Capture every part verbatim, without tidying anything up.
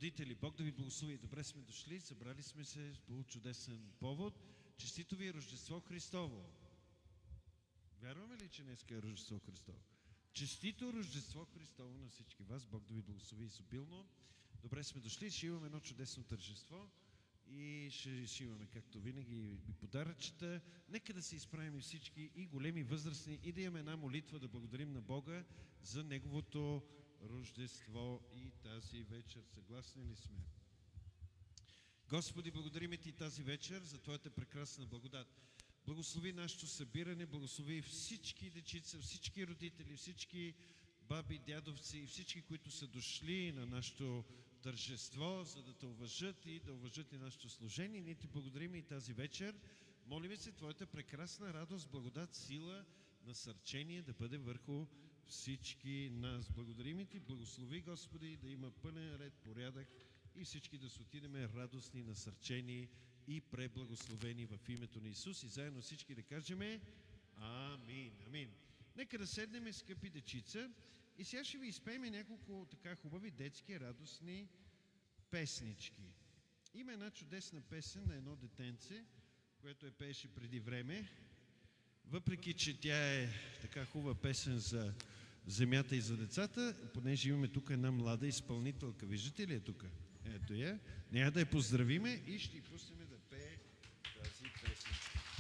родители, Бог да ви благослови. Добре сме дошли, събрали сме се по чудесен повод. Честито ви е Рождество Христово. Вярваме ли, че днес е Рождество Христово? Честито Рождество Христово на всички вас. Бог да ви благослови изобилно. Добре сме дошли, ще имаме едно чудесно тържество и ще, ще имаме, както винаги, и подаръчета. Нека да се изправим и всички, и големи, възрастни, и да имаме една молитва, да благодарим на Бога за Неговото Рождество и тази вечер. Съгласни ли сме? Господи, благодарим Ти тази вечер за Твоята прекрасна благодат. Благослови нашето събиране, благослови всички дечица, всички родители, всички баби, дядовци и всички, които са дошли на нашето тържество, за да те уважат и да уважат и нашето служение. Ние Ти благодарим и тази вечер. Молим се Твоята прекрасна радост, благодат, сила, насърчение да бъде върху всички нас. Благодарим и Ти, благослови, Господи, да има пълен ред, порядък и всички да се отидеме радостни, насърчени и преблагословени в името на Исус. И заедно всички да кажем Амин. Амин. Нека да седнем, скъпи дечица, и сега ще ви изпеем няколко така хубави детски, радостни песнички. Има една чудесна песен на едно детенце, което е пееше преди време. Въпреки че тя е така хубава песен за земята и за децата, понеже имаме тук една млада изпълнителка. Виждате ли е тук? Ето я. Няма да я поздравиме и ще й пуснем да пее тази песен.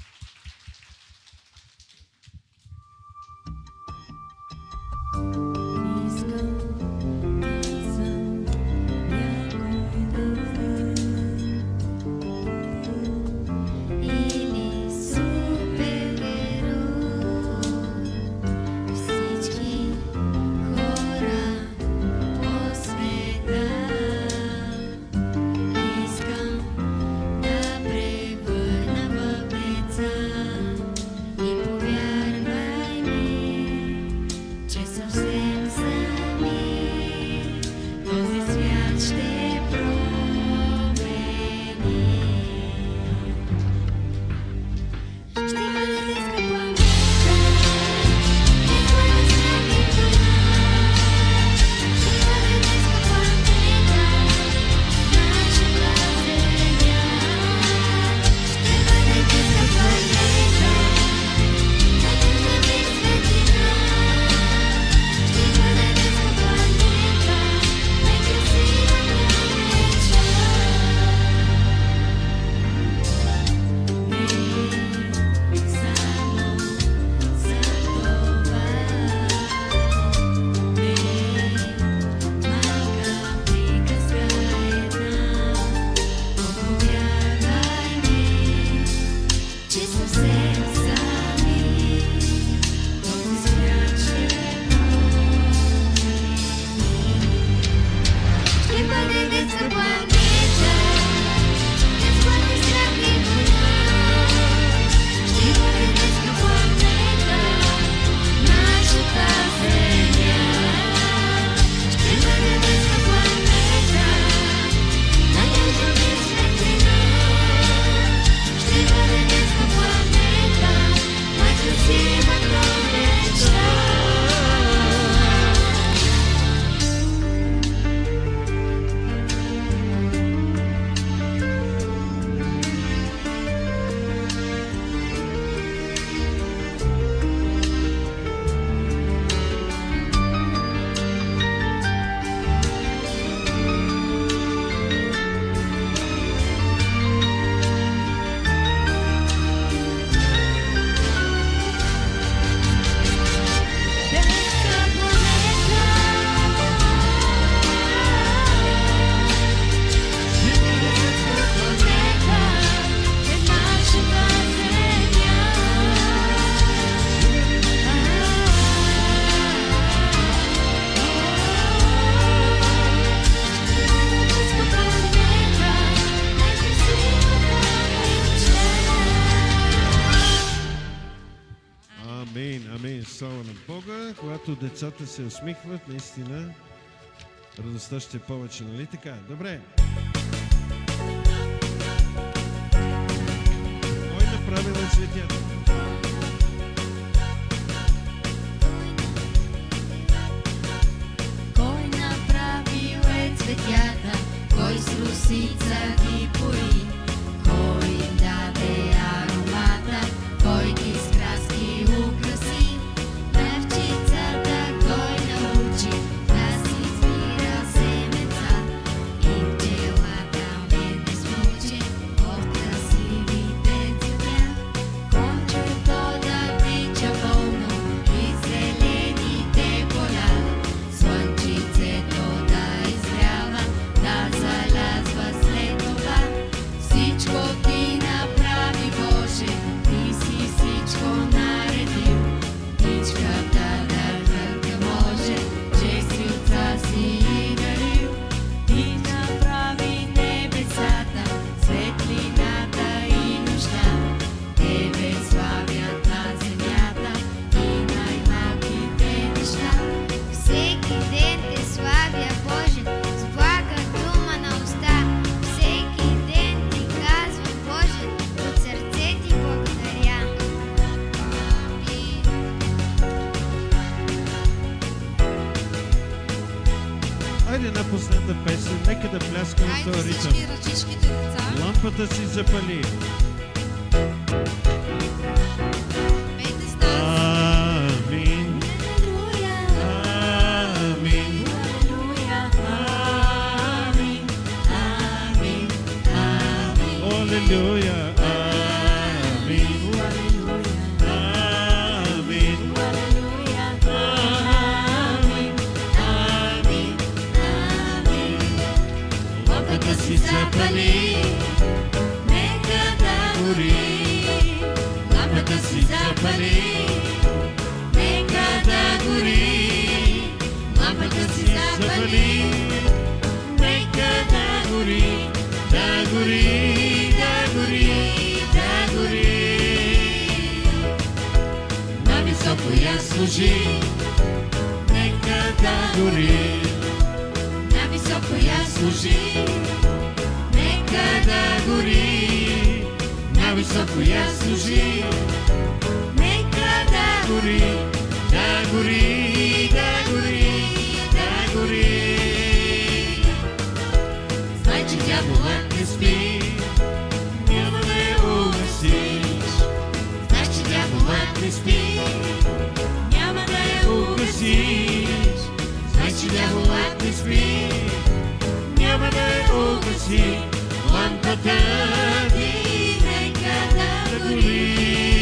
Когато децата се усмихват, наистина радостта ще е повече, нали така? Добре. Кой направил е цветята? Кой направил е цветята? месица ги пои. Кой им даде аромата, кой ги с краски украси. Певчицата кой научи да си избира семеца. И пчелата умене смуче от красивите цветя. Кончето да тича волно и зелените поля. Слънчицето да изгрява, да залязва след това. Всичко ти направи, Боже, ти си всичко наредил. Птичката да хърка може, че си отца си и дарил. Ти направи небесата, светлината и нощта. Тебе славят на земята и най-малките неща. Всеки ден те славя, Боже, с блага дума на уста. Всеки ден ти казвам, Боже, от сърце ти благодаря. Амин. Айде една последна песен, нека да пляскаме Хайде този ритъм. всички ръчичките деца. Лампата си запали. Пейте с нас. Амин. Алелуя. Амин. Алелуя. Амин. Амин. Амин. Алелуя. Амин. Амин. Алелуя. Амин. Амин. Амин. Лампата си запали. Нека да Гори. лампата си запали. Нека да гори. Лампата си запали. Нека да гори, да гори, да гори, да гори. На високо я служи. Нека да гори. На високо я Служи. Нека да гори. На високо я служи. Нека да Гори, да гори, да гори, да гори. Знай, че дяволът не спи, няма да я угасиш. Знай, че дяволът не спи, няма да я угасиш. Знай, че дяволът не спи, няма да я угаси. Лампата ти нека да гори.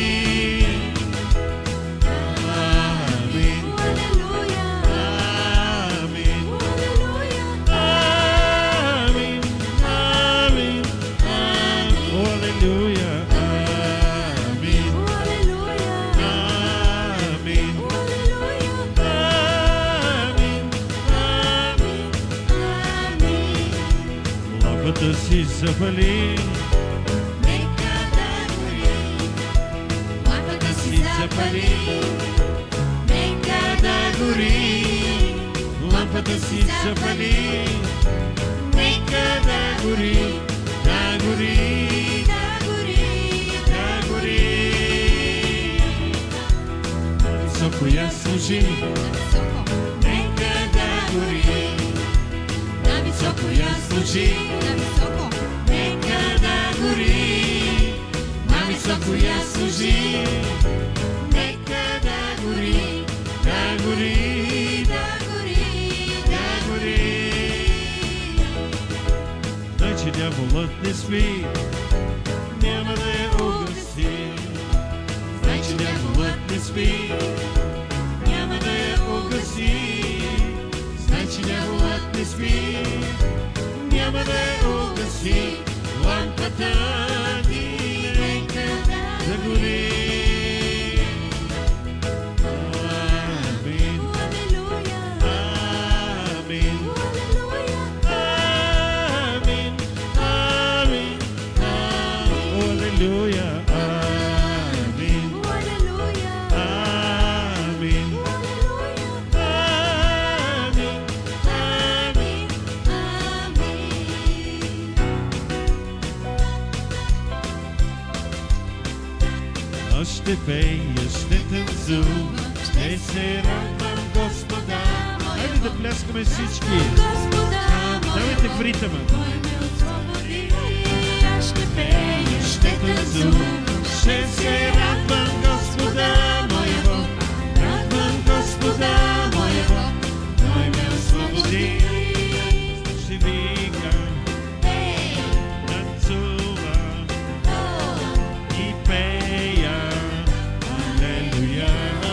Амин. Алелуя. Амин. Алелуя. Амин. Амин. Амин. Алелуя. Амин. Алелуя. Амин. Алелуя. Амин. Амин. Амин. Лампата си запали. Нека да гори. Лампата си запали. Нека да гори. Лампата си запали. Нека да гори, да гори, Да гори. да гори. Високо я служи. Високо. Нека да гори. На високо Я служи. На високо. Нека да гори. На високо я служи. Нека да гори, да гори, Да гори. да гори. Знай, че дяволът не спи, няма да я угаси. Знай, че дяволът не спи, няма да я угаси. Знай, че дяволът не спи, няма да я угаси. Лампата ти нека да гори. Амин. Алелуя. Амин. Алелуя. Амин. Амин. Алелуя. Амин. Алелуя. Амин. Алелуя. Амин. Амин. Амин. Аз ще пея, ще танцувам, ще се радвам Господа. Хайде да пляскаме всички. Господа, Давайте в ритъма. Той ме от своя пея, ще танцувам, ще се радвам Господа моего, радвам Господа моего, Той ме освободи. Ще викам, танцувам и пея, алелуя.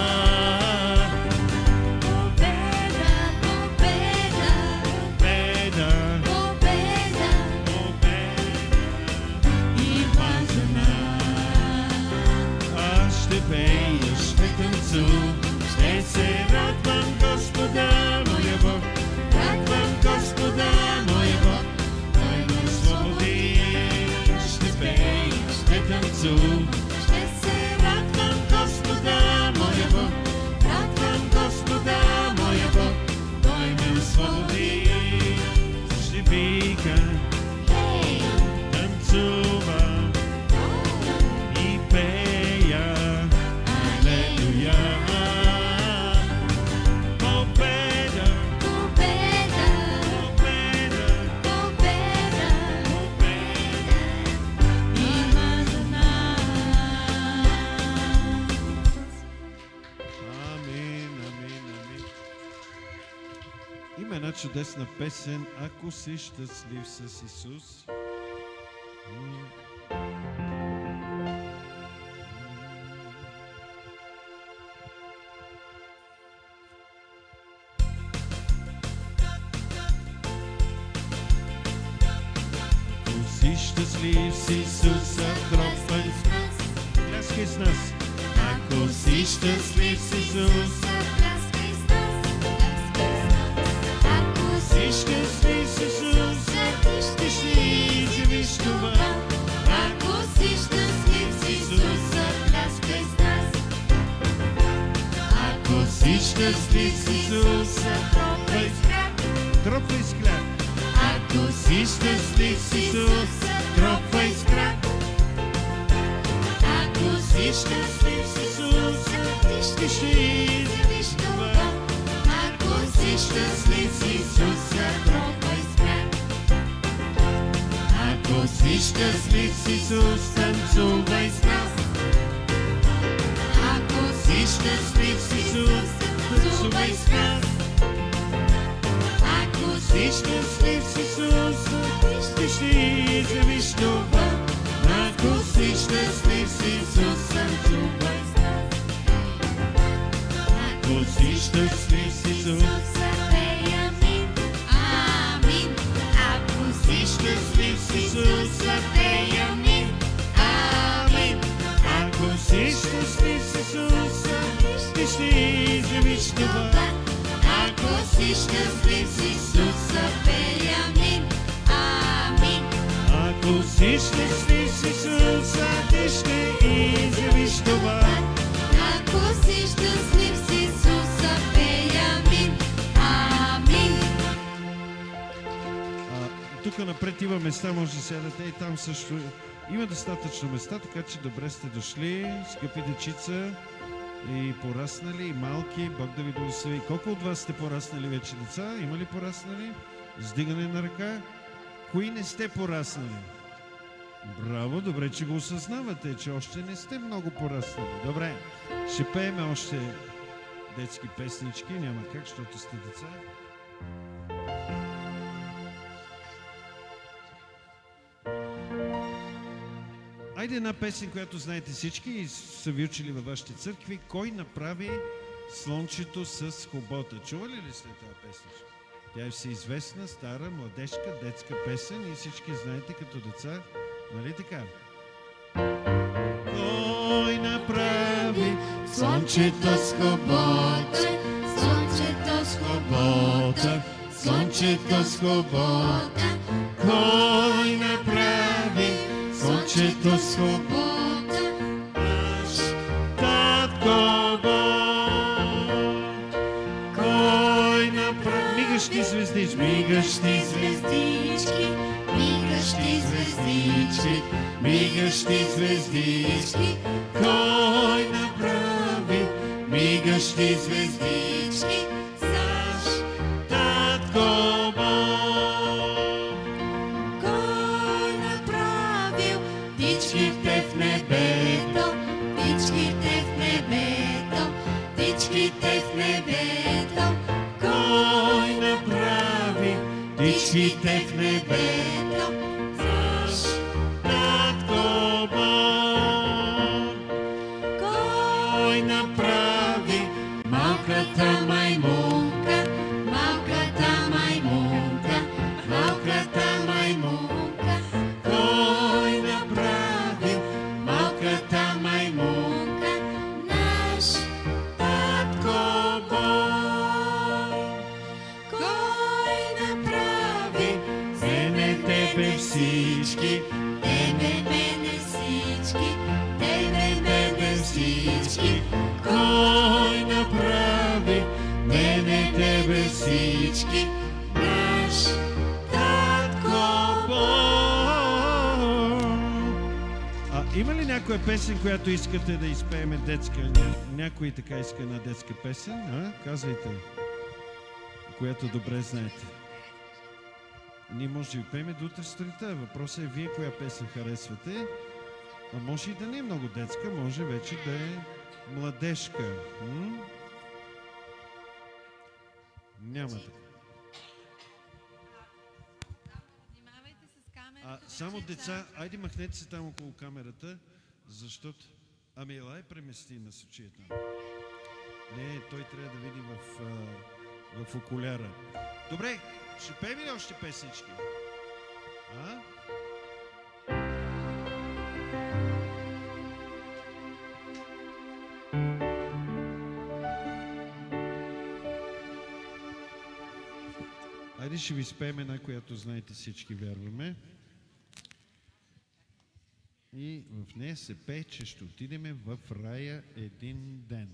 победа, победа, Победа, победа победа има за нас. аз ще пея, ще танцувам, ще се радвам Господа моя Бог, радвам Господа моя Бог, Той ме освободи. Ще пея, ще танцувам, Ще се радвам Господа моя Бог, радвам Господа моя Бог, Той ме освободи. Ще викам, хей, танцувам и пея, алелуя. Победа, победа, победа, победа победа. има за нас. Амин, амин, амин. Има една чудесна песен, ако си щастлив с Исус. М. Ако си щастлив с Исуса, тропай с нас. Пляскай с нас. Ако си щастлив с Исуса, Пляскай с нас, пляскай с нас. Ако си щастлив с Исуса, ти ще изявиш това. Ако си щастлив с Исуса, пляскай с нас. Ако си щастлив с Исуса, Тропай с крак. тропай с крак. Ако си щастлив с Исуса, тропай с крак. Ако си щастлив с Исуса, ти ще изявиш това. Ако си щастлив с Исуса, тропай с крак. Ако си щастлив с Исус, танцувай с нас. Ако си щастлив с Исус, танцувай с нас. Ако си щастлив с Исус, Ти ще изявиш това. ако си щастлив с Исус, танцувай с нас. Ако си щастлив с Исус, Пей амин, амин. Ако си щастлив с Исус, пей амин, амин. ако си щастлив с Исус, ти ще изявиш това. Ако си щастлив с Исус, пей амин, амин. Ако си щастлив с Исус, ти ще изявиш това. Ако си щастлив с Исус, пей амин, амин. А, тук напред има места, може да сядате и там също. Има достатъчно места, така че добре сте дошли, скъпи дечица и пораснали, и малки. Бог да ви благослови. Колко от вас сте пораснали вече деца? Има ли пораснали? Сдигане на ръка. Кои не сте пораснали? Браво, добре, че го осъзнавате, че още не сте много пораснали. Добре, ще пееме още детски песнички, няма как, защото сте деца. Айде една песен, която знаете всички и са ви учили във вашите църкви. Кой направи слънчето с хобота? Чували ли сте тази песничка? Тя е всеизвестна, стара, младежка, детска песен и всички знаете като деца. Нали така? Кой направи слънчето с хобота? Слънчето с Хобота, слънчето с хобота. Кой направи слънчето с хобота? Наш татко Бог. Кой направи мигащи звездички, мигащи звездички, мигащи звездички, мигащи звездички. Кой направи мигащи звездички? Саш, Татко Бог. кой направил птичките в небето, наш татко Бог. Кой направи малката маймунка, малката маймунка, малката маймунка? Кой направи малката маймунка, наш татко Бог? Кой направи, вземе тебе всички, тебе мене всички, тебе мене всички? Кой направи, мене тебе всички, наш татко Бог? А има ли някоя песен, която искате да изпееме детска? Ня... Някой така иска една детска песен? А? Казвайте. Която добре знаете. Ние може да ви пееме до утре сутринта. Въпросът е вие коя песен харесвате. А може и да не е много детска, може вече да е младежка. М? Няма така. Внимавайте с камерата. А само деца, айде махнете се там около камерата, защото... Ами елай премести на сочия там. Не, той трябва да види в, а, в окуляра. Добре, ще пеем ли още песнички? А? Айде ще ви спеем една, която знаете всички, вярваме. И в нея се пее, че ще отидем в рая един ден.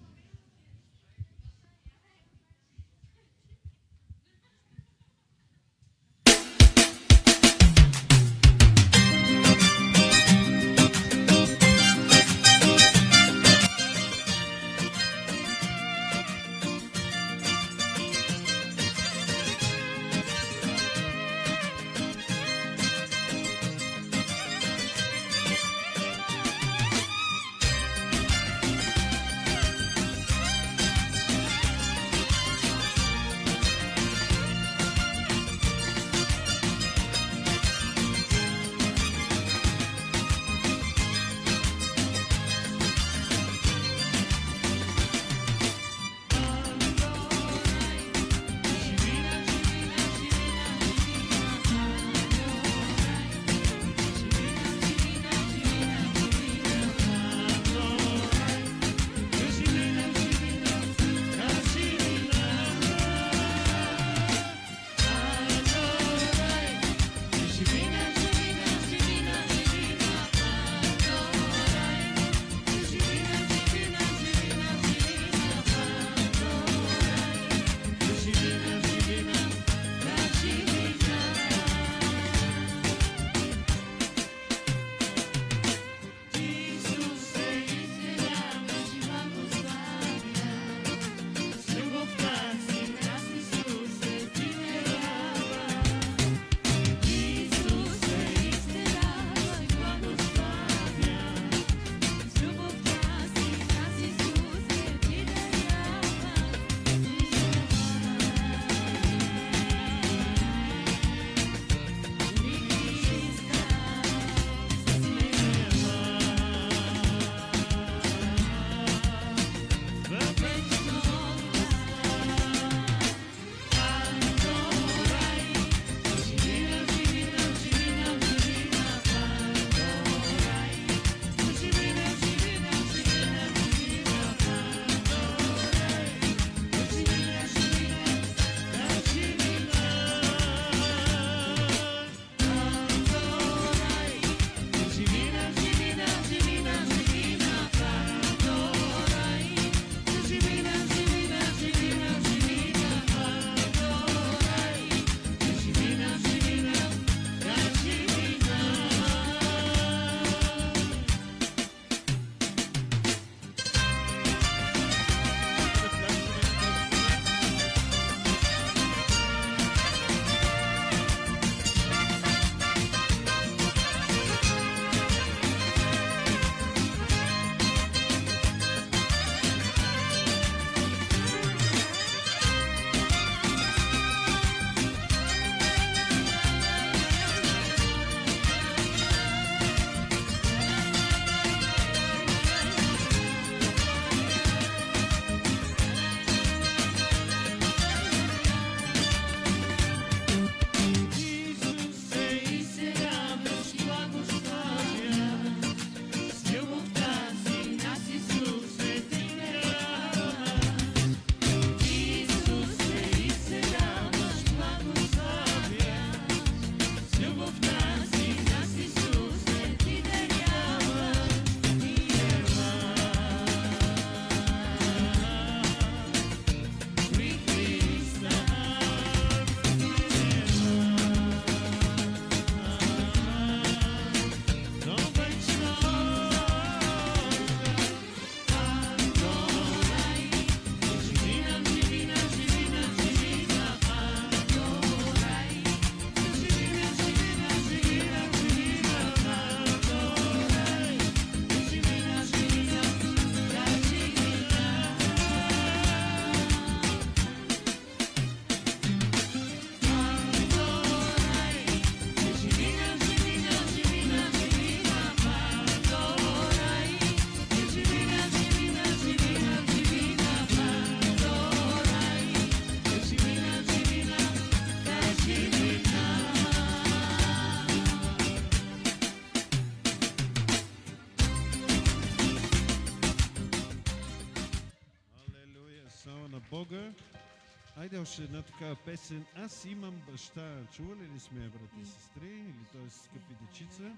Бога. Айде още една такава песен. Аз имам баща. Чували ли сме, брати и сестри? Или т.е. скъпи дечица?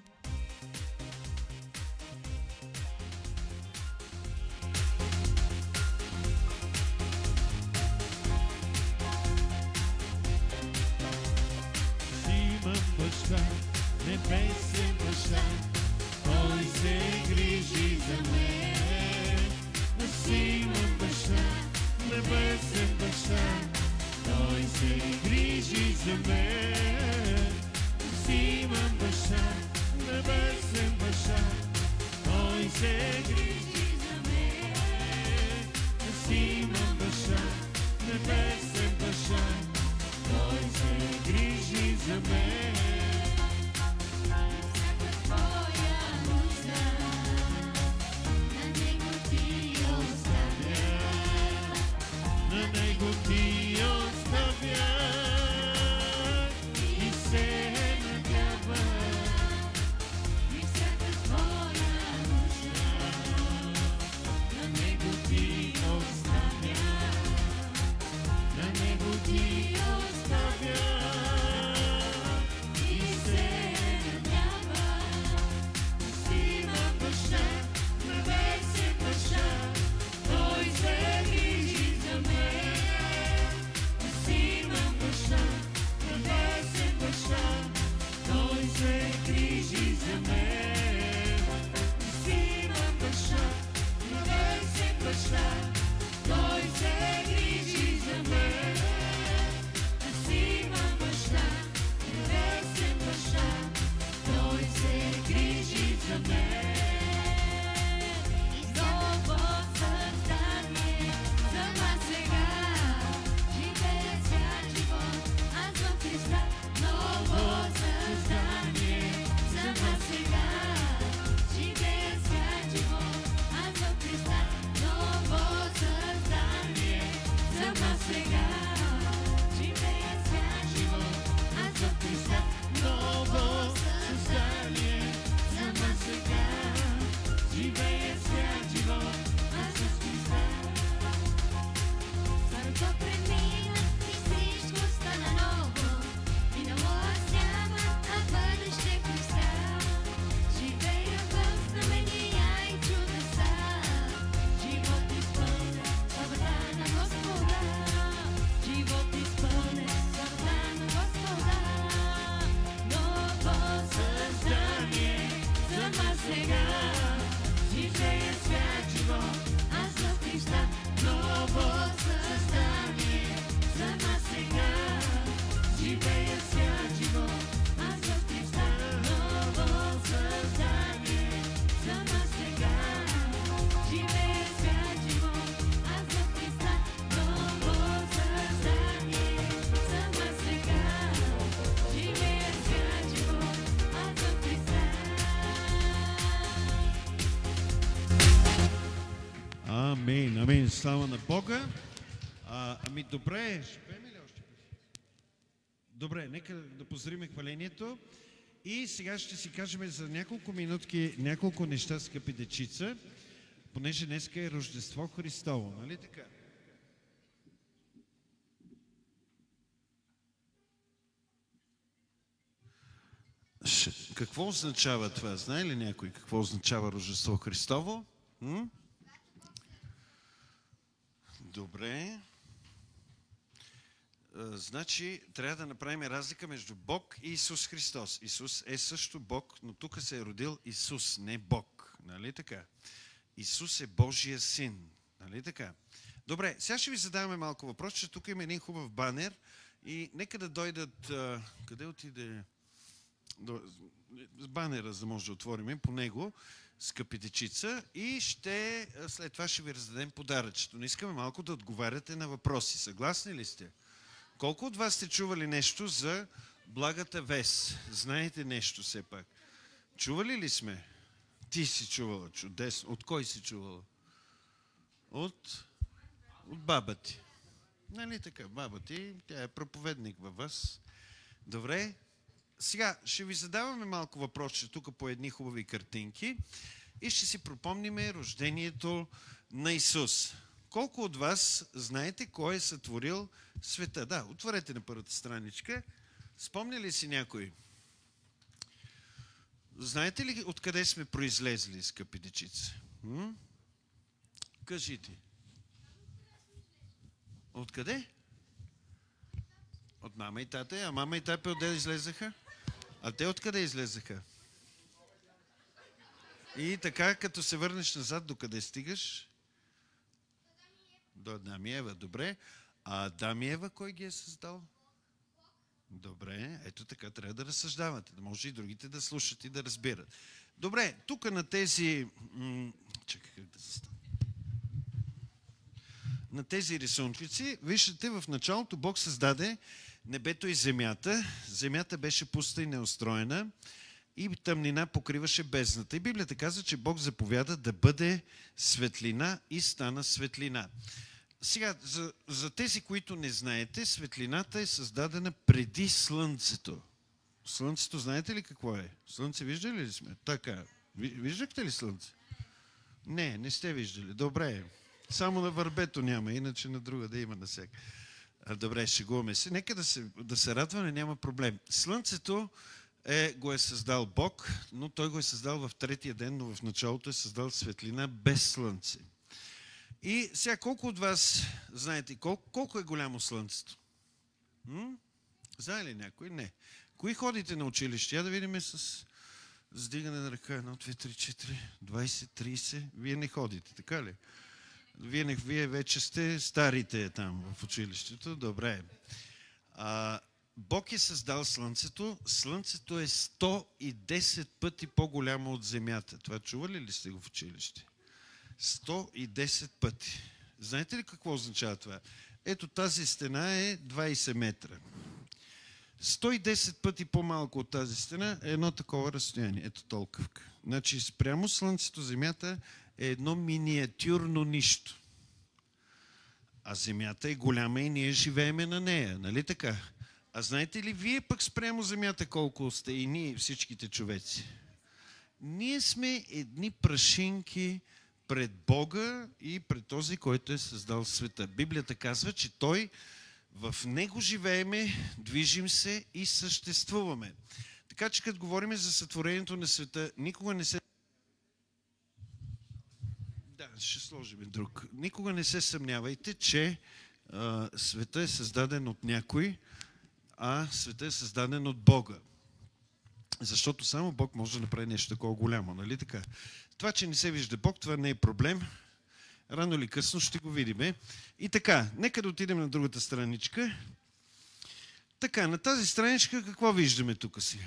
Имам баща, небесен баща, той се грижи за мен. Аз имам баща, небесен баща, той се грижи за мен. Аз имам баща, небесен баща, той се грижи за мен. Аз имам баща, небесен баща, той се грижи за мен. Всяка твоя нужда, на него ти оставя. На него ти оставя и се надява. И всяка твоя нужда, На него ти оставя. На него ти оставя и се надява. Аз имам баща, небесен баща, той се грижи за мен. Аз имам баща, небесен баща, той се грижи за мен. Аз имам баща, небесен баща, той се грижи за мен. Аз имам баща, небесен баща, той се грижи за мен. ново създание, за нас сега живее свят живот, аз в Христа. Ново създание, за нас сега живее свят живот, аз в Христа. Ново създание, за нас сега живее свят живот, аз в Христа. Ново създание, за нас сега живее свят живот, аз в Христа. Старото премина и всичко стана ново. Минало аз няма, а бъдеще в Христа. Живея в знамения и чудеса. Живот изпълнен, славата на Господа. Живот изпълнен, славата на Господа. Ново създание, за нас сега живее свят живот, аз в Христа. Ново създание, за нас сега живее свят живот, аз в Христа. Ново създание, за нас сега живее свят живот, аз в Христа. Ново създание, за нас сега живее свят живот, аз в Христа. Амин, амин. Слава на Бога. А, ами добре, ще пеем ли още? Добре, нека да поздравим хвалението. И сега ще си кажем за няколко минутки няколко неща, скъпи дечица, понеже днеска е Рождество Христово, нали така? Ш- Какво означава това? Знае ли някой какво означава Рождество Христово? М? Добре. А, Значи, трябва да направим разлика между Бог и Исус Христос. Исус е също Бог, но тук се е родил Исус, не Бог. Нали така? Исус е Божия син. Нали така? Добре, сега ще ви задаваме малко въпрос, че тук има един хубав банер и нека да дойдат... а, Къде отиде? До- с банера, за да може да отворим по него, скъпи дечица, и ще, а, след това ще ви раздадем подаръчето. Но искаме малко да отговаряте на въпроси. Съгласни ли сте? Колко от вас сте чували нещо за благата вест? Знаете нещо все пак? Чували ли сме? Ти си чувала, чудесно. От кой си чувала? От, от баба ти. Нали така, баба ти, тя е проповедник във вас. Добре. Сега ще ви задаваме малко въпроси тук по едни хубави картинки и ще си пропомниме рождението на Исус. колко от вас знаете кой е сътворил света? Да, отворете на първата страничка. Спомня ли си някой? Знаете ли откъде сме произлезли, скъпи дечица? М? Кажите. Откъде? От мама и тата. А мама и тата отде излезаха? А те откъде излезаха? И така, като се върнеш назад, докъде стигаш? До Адам и Ева. Добре. А Адам и Ева кой ги е създал? Добре. Ето така трябва да разсъждавате. Да може и другите да слушат и да разбират. Добре. Тук на тези... М- чакай как да се стане. На тези рисунчици, виждате, в началото Бог създаде небето и земята. Земята беше пуста и неустроена и тъмнина покриваше бездната. И Библията казва, че Бог заповяда да бъде светлина и стана светлина. Сега, за, за тези, които не знаете, светлината е създадена преди Слънцето. Слънцето, знаете ли какво е? Слънце виждали ли сме? Така. Виждахте ли Слънце? Не, не сте виждали. Добре. Само на върбето няма, иначе на друга да има насяка. Добре, шегуваме се. Нека да се, да се радваме, няма проблем. Слънцето е, го е създал Бог, но той го е създал в третия ден, но в началото е създал светлина без Слънце. И сега, колко от вас знаете, колко, колко е голямо Слънцето? М? Знае ли някой? Не. Кои ходите на училище? Я да видим с сдигане на ръка. едно, две, три, четири, двайсет, трийсет. Вие не ходите, така ли? Вие, не, вие вече сте старите там в училището. Добре. А, Бог е създал Слънцето. Слънцето е сто и десет пъти по-голямо от Земята. Това чували ли сте го в училище? сто и десет пъти. Знаете ли какво означава това? Ето тази стена е двайсет метра. сто и десет пъти по-малко от тази стена е едно такова разстояние. Ето толкова. Значи спрямо Слънцето, Земята е едно миниатюрно нищо. А Земята е голяма и ние живееме на нея, нали така? А знаете ли вие пък спрямо Земята колко сте и ние, всичките човеци? Ние сме едни прашинки пред Бога и пред този, който е създал света. Библията казва, че Той, в Него живееме, движим се и съществуваме. Така че като говорим за сътворението на света, никога не се... Да, ще сложим друг. Никога не се съмнявайте, че а, света е създаден от някой, а света е създаден от Бога. Защото само Бог може да направи нещо такова голямо, нали така? Това, че не се вижда Бог, това не е проблем. Рано или късно ще го видим. И така, нека да отидем на другата страничка. Така, на тази страничка какво виждаме тук сега?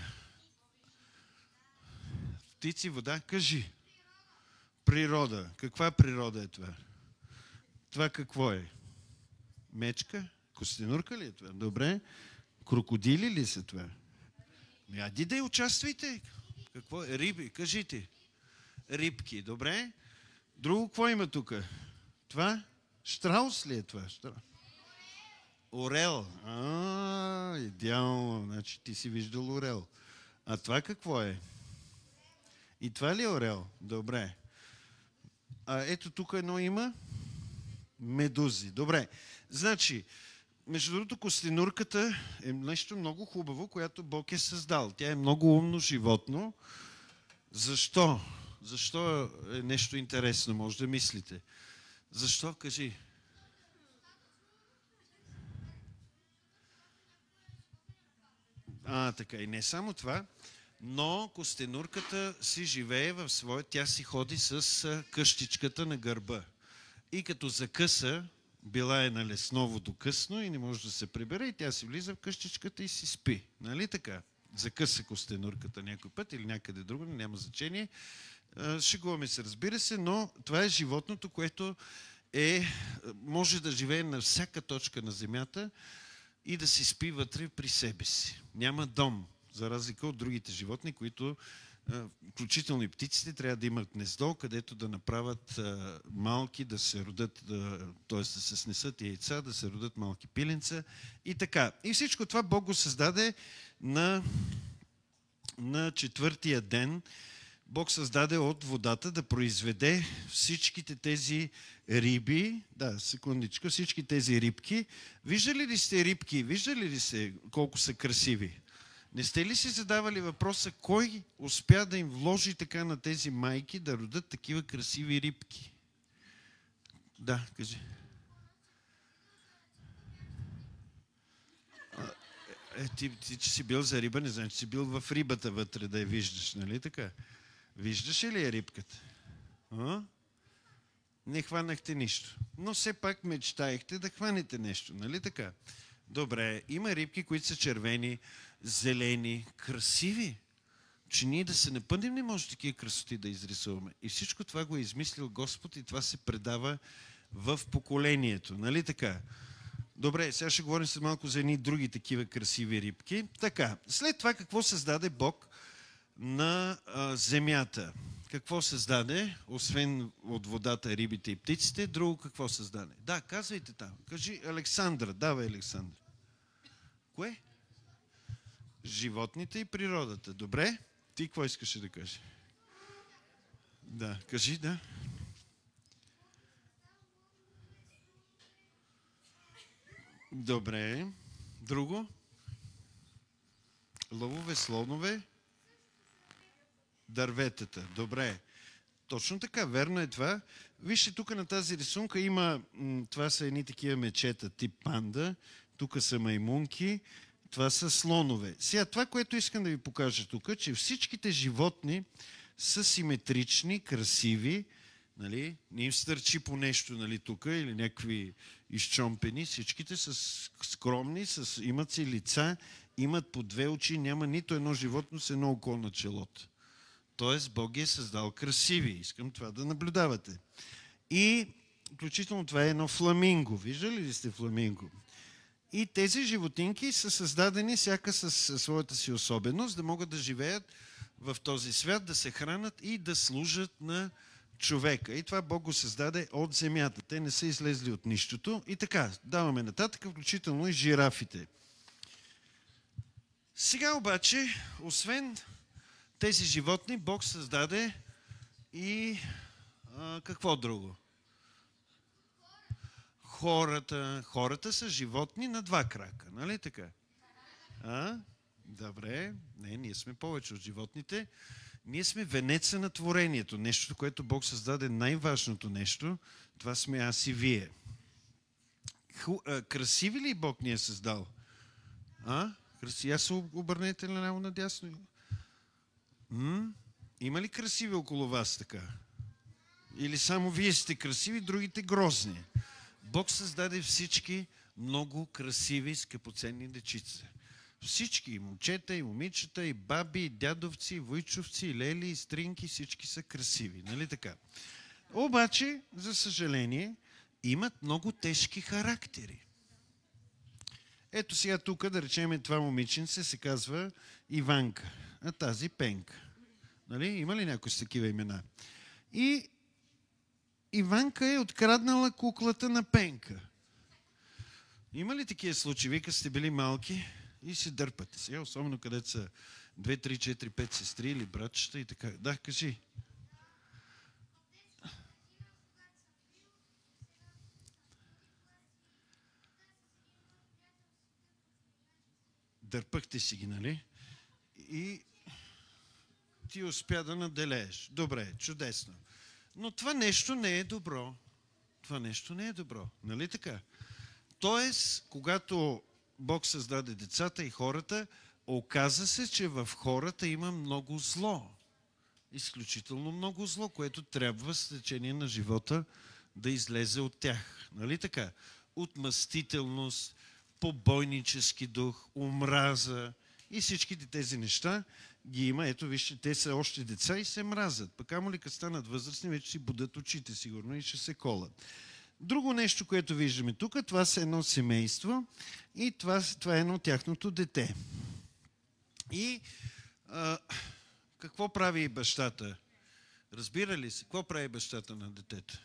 Птици, вода, кажи. Природа. Каква природа е това? Това какво е? Мечка? Костенурка ли е това? Добре. Крокодили ли са това? Яди да и участвайте. Какво е? Риби, кажите. Рибки, добре. Друго какво има тук? Това? Штраус ли е това? Орел. А, идеално. Значи ти си виждал орел. А това какво е? И това ли е орел? Добре. А ето тук едно има. Медузи. Добре. Значи, между другото, костенурката е нещо много хубаво, което Бог е създал. Тя е много умно животно. Защо? Защо е нещо интересно, може да мислите? Защо? Кажи. А, така. И не само това, но костенурката си живее в своя, тя си ходи с къщичката на гърба. И като закъса, била е на лесново до късно и не може да се прибере, и тя си влиза в къщичката и си спи. Нали така? Закъса костенурката някой път или някъде друго, няма значение. Шегуваме се, разбира се, но това е животното, което е, може да живее на всяка точка на земята и да си спи вътре при себе си. Няма дом, за разлика от другите животни, които, включително и птиците, трябва да имат гнездо, където да направят малки, да се родят, т.е. да се снесат яйца, да се родят малки пиленца и така. И всичко това Бог го създаде на, на четвъртия ден. Бог създаде от водата да произведе всичките тези риби, да, секундичка, всички тези рибки. Виждали ли сте рибки? Виждали ли сте колко са красиви? Не сте ли си задавали въпроса, кой успя да им вложи така на тези майки да родят такива красиви рибки? Да, кажи. Е, ти, ти, че си бил за риба, не знам, че си бил в рибата вътре да я виждаш, нали така? Виждаш ли я рибката? А? Не хванахте нищо. Но все пак мечтаехте да хванете нещо, нали така? Добре, има рибки, които са червени, зелени, красиви. Че ние да се напънем не може такива красоти да изрисуваме. И всичко това го е измислил Господ и това се предава в поколението, нали така? Добре, сега ще говорим след малко за едни други такива красиви рибки. Така, след това какво създаде Бог на а, земята? Какво създаде, освен от водата, рибите и птиците, друго какво създаде? Да, казвайте там. Кажи Александра, давай Александра. Кое? Животните и природата. Добре, ти какво искаш да кажеш? Да, кажи, да. Добре. Друго? Лъвове, слонове, дърветата. Добре. Точно така, верно е това. Вижте, тук на тази рисунка има, това са едни такива мечета, тип панда, тук са маймунки, това са слонове. Сега, това, което искам да ви покажа тук, че всичките животни са симетрични, красиви, нали? Не им стърчи по нещо, нали, тук, или някакви изчомпени. Всичките са скромни, с, имат си лица, имат по две очи, няма нито едно животно с едно око на челото. Тоест, Бог ги е създал красиви. Искам това да наблюдавате. И, включително, това е едно фламинго. Виждали ли сте фламинго? И тези животинки са създадени всяка със своята си особеност, да могат да живеят в този свят, да се хранят и да служат на човека. И това Бог го създаде от земята. Те не са излезли от нищото. И така, даваме нататък, включително и жирафите. Сега обаче, освен тези животни, Бог създаде и а, какво друго? Хората. Хората са животни на два крака, нали така? А? Добре. Не, ние сме повече от животните. Ние сме венеца на творението. Нещото, което Бог създаде, най-важното нещо, това сме аз и вие. Ху, а, красиви ли Бог ни е създал? А? Краси... Аз се обърнете наляво надясно. М? Има ли красиви около вас така? Или само вие сте красиви, другите грозни? Бог създаде всички много красиви, скъпоценни дечица. Всички, и момчета, и момичета, и баби, и дядовци, и войчовци, и лели, и стринки, всички са красиви, нали така? Обаче, за съжаление, имат много тежки характери. Ето сега тук, да речем, това момиченце се казва Иванка, а тази Пенка. Нали? Има ли някой с такива имена? И Иванка е откраднала куклата на Пенка. Има ли такива случаи? Вика сте били малки и се дърпате. Сега, особено където са две, три, четири, пет сестри или братчета и така. Да, кажи. Дърпахте си ги, нали? И ти успя да наделееш. Добре, чудесно. Но това нещо не е добро. Това нещо не е добро. Нали така? Тоест, когато Бог създаде децата и хората, оказа се, че в хората има много зло. Изключително много зло, което трябва с течение на живота да излезе от тях. Нали така? Отмъстителност, побойнически дух, омраза и всичките тези неща ги има. Ето вижте, те са още деца и се мразят. Пък амо ли като станат възрастни, вече си будат очите сигурно и ще се колат. Друго нещо, което виждаме тук, това са едно семейство и това, това е едно тяхното дете. И а, какво прави бащата? Разбира ли се? Какво прави бащата на детето?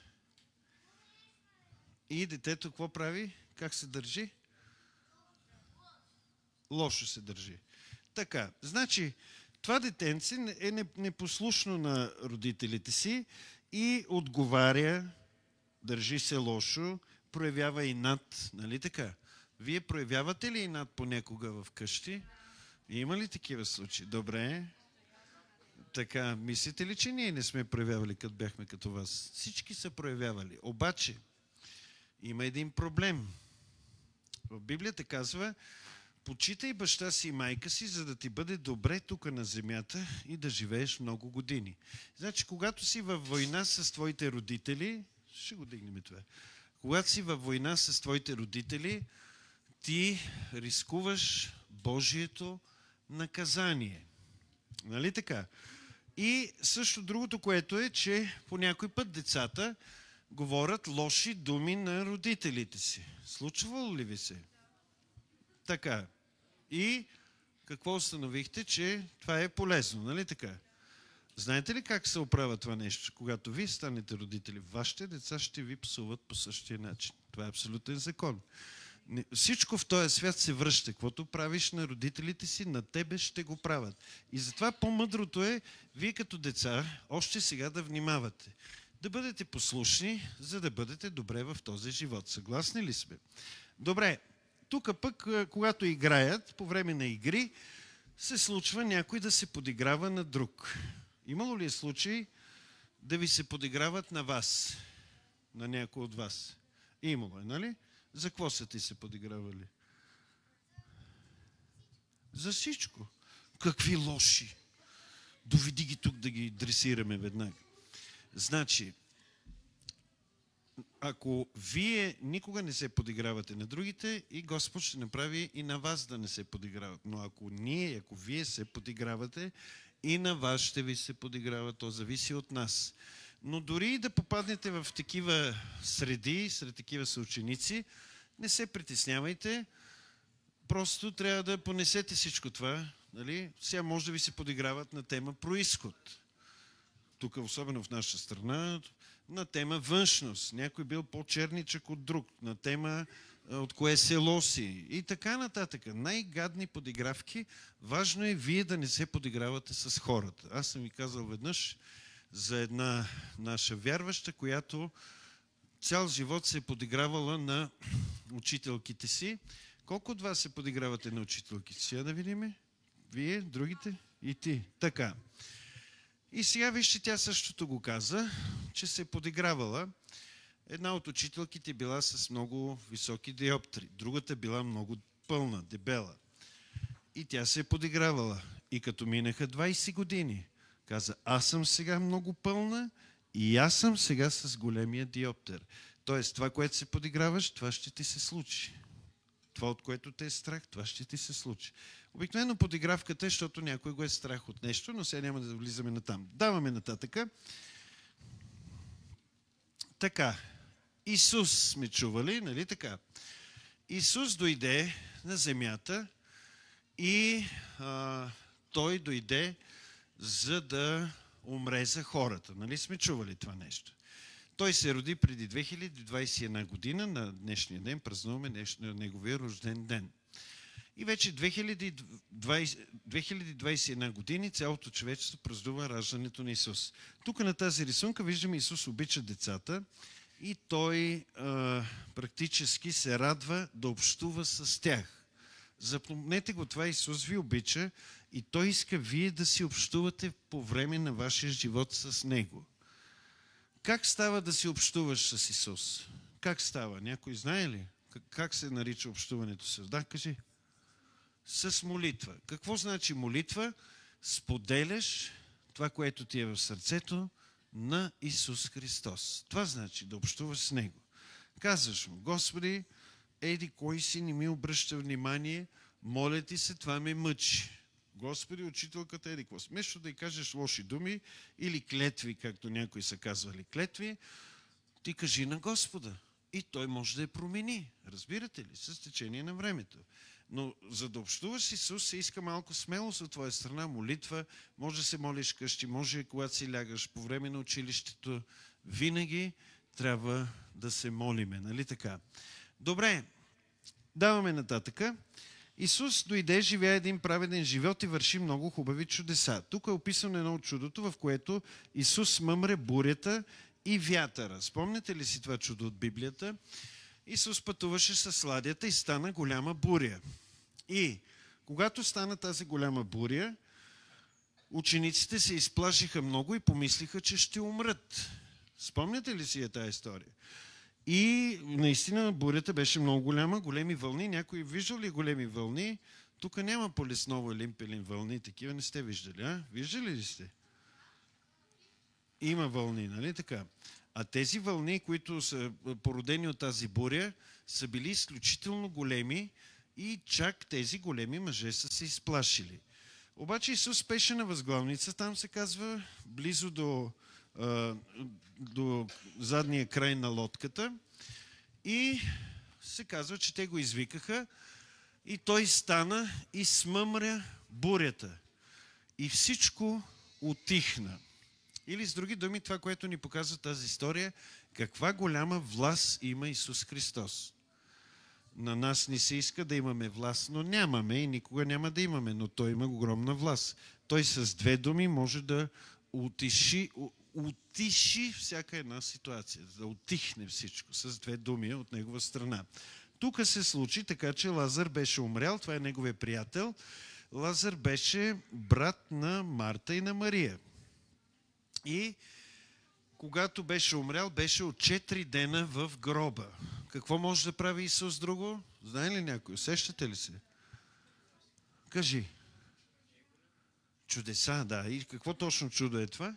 И детето какво прави? Как се държи? Лошо се държи. Така, значи, това детенце е непослушно на родителите си и отговаря, държи се лошо, проявява инат, нали така? Вие проявявате ли инат понякога в къщи? Има ли такива случаи? Добре. Така, мислите ли, че ние не сме проявявали, като бяхме като вас? Всички са проявявали. Обаче, има един проблем. В Библията казва: почитай баща си и майка си, за да ти бъде добре тук на земята и да живееш много години. Значи, когато си във война с твоите родители, ще го дигнем това, когато си във война с твоите родители, ти рискуваш Божието наказание. Нали така? И също другото, което е, че по някой път децата говорят лоши думи на родителите си. Случвало ли ви се? Така. И какво установихте? Че това е полезно, нали така? Знаете ли как се оправя това нещо? Когато вие станете родители, вашите деца ще ви псуват по същия начин. Това е абсолютен закон. Всичко в този свят се връща. Каквото правиш на родителите си, на тебе ще го правят. И затова по-мъдрото е, вие като деца, още сега да внимавате. Да бъдете послушни, за да бъдете добре в този живот. Съгласни ли сме? Добре, тук пък, когато играят, по време на игри, се случва някой да се подиграва на друг. Имало ли е случай да ви се подиграват на вас? На някой от вас? Имало е, нали? За какво са ти се подигравали? За всичко. Какви лоши! Доведи ги тук да ги дресираме веднага. Значи, ако вие никога не се подигравате на другите, и Господ ще направи и на вас да не се подиграват. Но ако ние, ако вие се подигравате, и на вас ще ви се подиграват, то зависи от нас. Но дори и да попаднете в такива среди, сред такива съученици, не се притеснявайте, просто трябва да понесете всичко това. Нали? Сега може да ви се подиграват на тема происход. Тук, особено в наша страна, на тема външност. Някой бил по-черничък от друг, на тема от кое село си и така нататък. Най-гадни подигравки. Важно е вие да не се подигравате с хората. Аз съм ви казал веднъж за една наша вярваща, която цял живот се е подигравала на учителките си. Колко от вас се подигравате на учителките си? Я да видим. Вие, другите и ти. Така. И сега вижте, тя същото го каза, че се е подигравала. Една от учителките била с много високи диоптри, другата била много пълна, дебела. И тя се е подигравала. И като минаха двайсет години, каза: аз съм сега много пълна и аз съм сега с големия диоптер. Тоест, това, което се подиграваш, това ще ти се случи. Това, от което те е страх, това ще ти се случи. Обикновено подигравката е, защото някой го е страх от нещо, но сега няма да влизаме натам. Даваме нататъка. Така. Исус сме чували, нали така? Исус дойде на земята и а, Той дойде за да умре за хората. Нали сме чували това нещо? Той се роди преди две хиляди двайсет и една година, на днешния ден празнуваме днешния неговия рожден ден. И вече две хиляди двайсет и една години цялото човечество празнува раждането на Исус. Тук на тази рисунка виждаме, Исус обича децата и Той а, практически се радва да общува с тях. Запомнете го това, Исус ви обича и Той иска вие да си общувате по време на вашия живот с Него. Как става да си общуваш с Исус? Как става? Някой знае ли? Как се нарича общуването с Исус? Да, кажи. С молитва. Какво значи молитва? Споделяш това, което ти е в сърцето на Исус Христос. Това значи да общуваш с Него. Казваш му: Господи, еди кой си, не ми обръща внимание, моля ти се, това ме мъчи. Господи, учителката еди какво. Вместо да й кажеш лоши думи или клетви, както някои са казвали клетви, ти кажи на Господа. И Той може да я промени. Разбирате ли? С течение на времето. Но за да общуваш с Исус се иска малко смелост от твоя страна, молитва. Може да се молиш къщи, може когато си лягаш по време на училището. Винаги трябва да се молиме. Нали така? Добре, даваме нататъка. Исус дойде, живя един праведен живот и върши много хубави чудеса. Тук е описано едно от чудото, в което Исус мъмре бурята и вятъра. Спомняте ли си това чудо от Библията? Исус пътуваше с ладията и стана голяма буря. И когато стана тази голяма буря, учениците се изплашиха много и помислиха, че ще умрат. Спомняте ли си я тази история? И наистина бурята беше много голяма, големи вълни. Някой виждал ли големи вълни? Тук няма Полесново, Елин-Пелин вълни, такива не сте виждали, а? Виждали ли сте? Има вълни, нали така? А тези вълни, които са породени от тази буря, са били изключително големи и чак тези големи мъже са се изплашили. Обаче Исус пеше на възглавница, там се казва, близо до, а, до задния край на лодката, и се казва, че те го извикаха и той стана и смъмря бурята. И всичко утихна. Или с други думи, това, което ни показва тази история, каква голяма власт има Исус Христос. На нас не се иска да имаме власт, но нямаме и никога няма да имаме, но Той има огромна власт. Той с две думи може да утиши, утиши всяка една ситуация, да утихне всичко с две думи от Негова страна. Тук се случи така, че Лазар беше умрял, това е неговия приятел. Лазар беше брат на Марта и на Мария. И когато беше умрял, беше от четири дена в гроба. Какво може да прави Исус друго? Знае ли някой? Усещате ли се? Кажи. Чудеса, да. И какво точно чудо е това?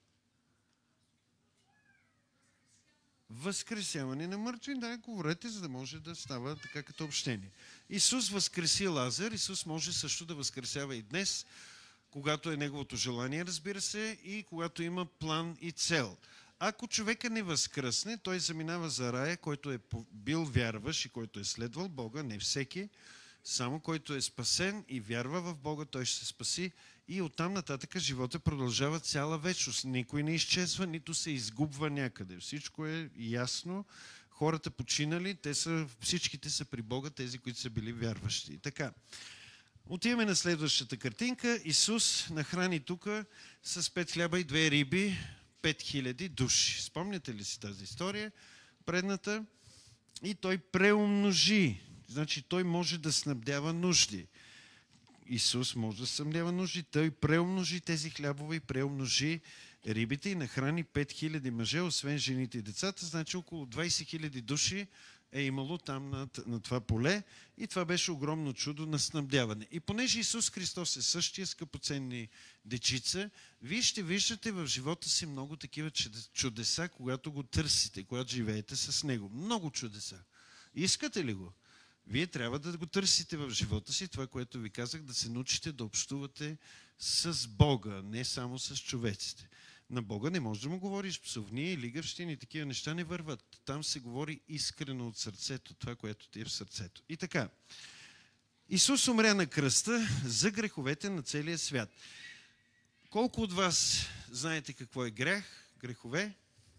Възкресяване на мъртви. Да, говорете, за да може да става така като общение. Исус възкреси Лазар. Исус може също да възкресява и днес, когато е неговото желание, разбира се, и когато има план и цел. Ако човека не възкръсне, той заминава за рая, който е бил вярващ и който е следвал Бога, не всеки, само който е спасен и вярва в Бога, той ще се спаси и оттам нататък живота продължава цяла вечност. Никой не изчезва, нито се изгубва някъде. Всичко е ясно. Хората починали, те са, всичките са при Бога, тези, които са били вярващи. И така. Отиваме на следващата картинка. Исус нахрани тук с пет хляба и две риби пет хиляди души. Спомняте ли си тази история? Предната. И той преумножи. Значи той може да снабдява нужди. Исус може да снабдява нужди. Той преумножи тези хлябове и преумножи рибите и нахрани пет хиляди мъже, освен жените и децата. Значи около двайсет хиляди души е имало там на, на това поле и това беше огромно чудо на снабдяване. И понеже Исус Христос е същия, скъпоценни дечица, вие ще виждате в живота си много такива чудеса, когато го търсите, когато живеете с Него. Много чудеса. Искате ли го? Вие трябва да го търсите в живота си, това, което ви казах, да се научите да общувате с Бога, не само с човеците. На Бога не може да му говориш псовни и лигавщини и такива неща не върват. Там се говори искрено от сърцето, това, което ти е в сърцето. И така, Исус умря на кръста за греховете на целия свят. Колко от вас знаете какво е грях? Грехове?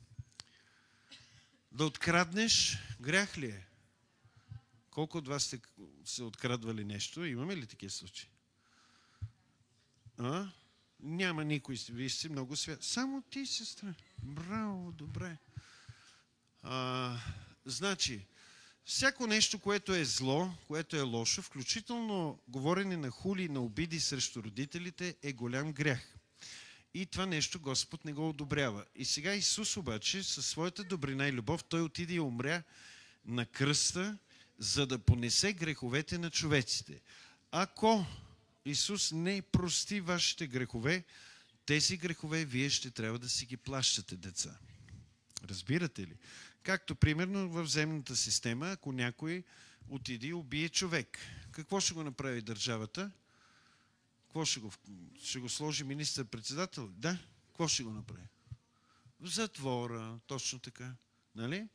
Да откраднеш, грях ли е? Колко от вас сте се открадвали нещо? Имаме ли такива случаи? А? Няма никой. Вие сте много свят. Само ти, сестра. Браво, добре. А, значи, всяко нещо, което е зло, което е лошо, включително говорене на хули, на обиди срещу родителите, е голям грях. И това нещо Господ не го одобрява. И сега Исус обаче, със своята добрина и любов, той отиде и умря на кръста, за да понесе греховете на човеците. Ако Исус не прости вашите грехове, тези грехове вие ще трябва да си ги плащате, деца. Разбирате ли? Както примерно в земната система, ако някой отиде и убие човек, какво ще го направи държавата? Какво ще го, ще го сложи министър-председател? Да? Какво ще го направи? В затвора, точно така. Нали?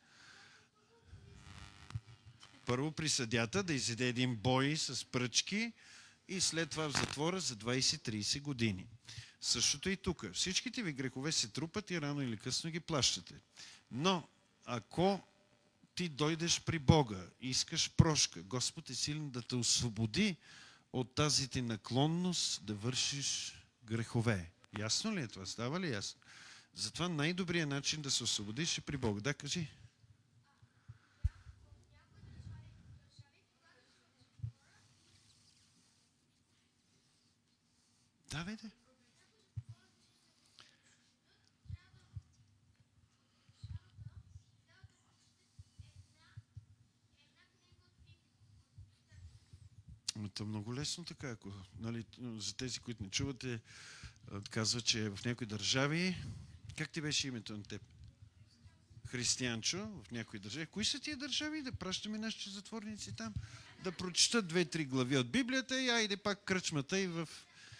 Първо при съдята да изяде един бой с пръчки и след това в затвора за двайсет-трийсет години. Същото и тук. Всичките ви грехове се трупат и рано или късно ги плащате. Но ако ти дойдеш при Бога, искаш прошка, Господ е силен да те освободи от тази ти наклонност да вършиш грехове. Ясно ли е това? Става ли ясно? Затова най-добрият начин да се освободиш е при Бога. Да, кажи. Давайте. Това е много лесно така. Ако, нали, за тези, които не чувате, казва, че в някои държави... Как ти беше името на теб? Християнчо, в някои държави. Кои са тия държави? Да пращаме нашите затворници там? Да прочитат две-три глави от Библията и айде пак кръчмата и в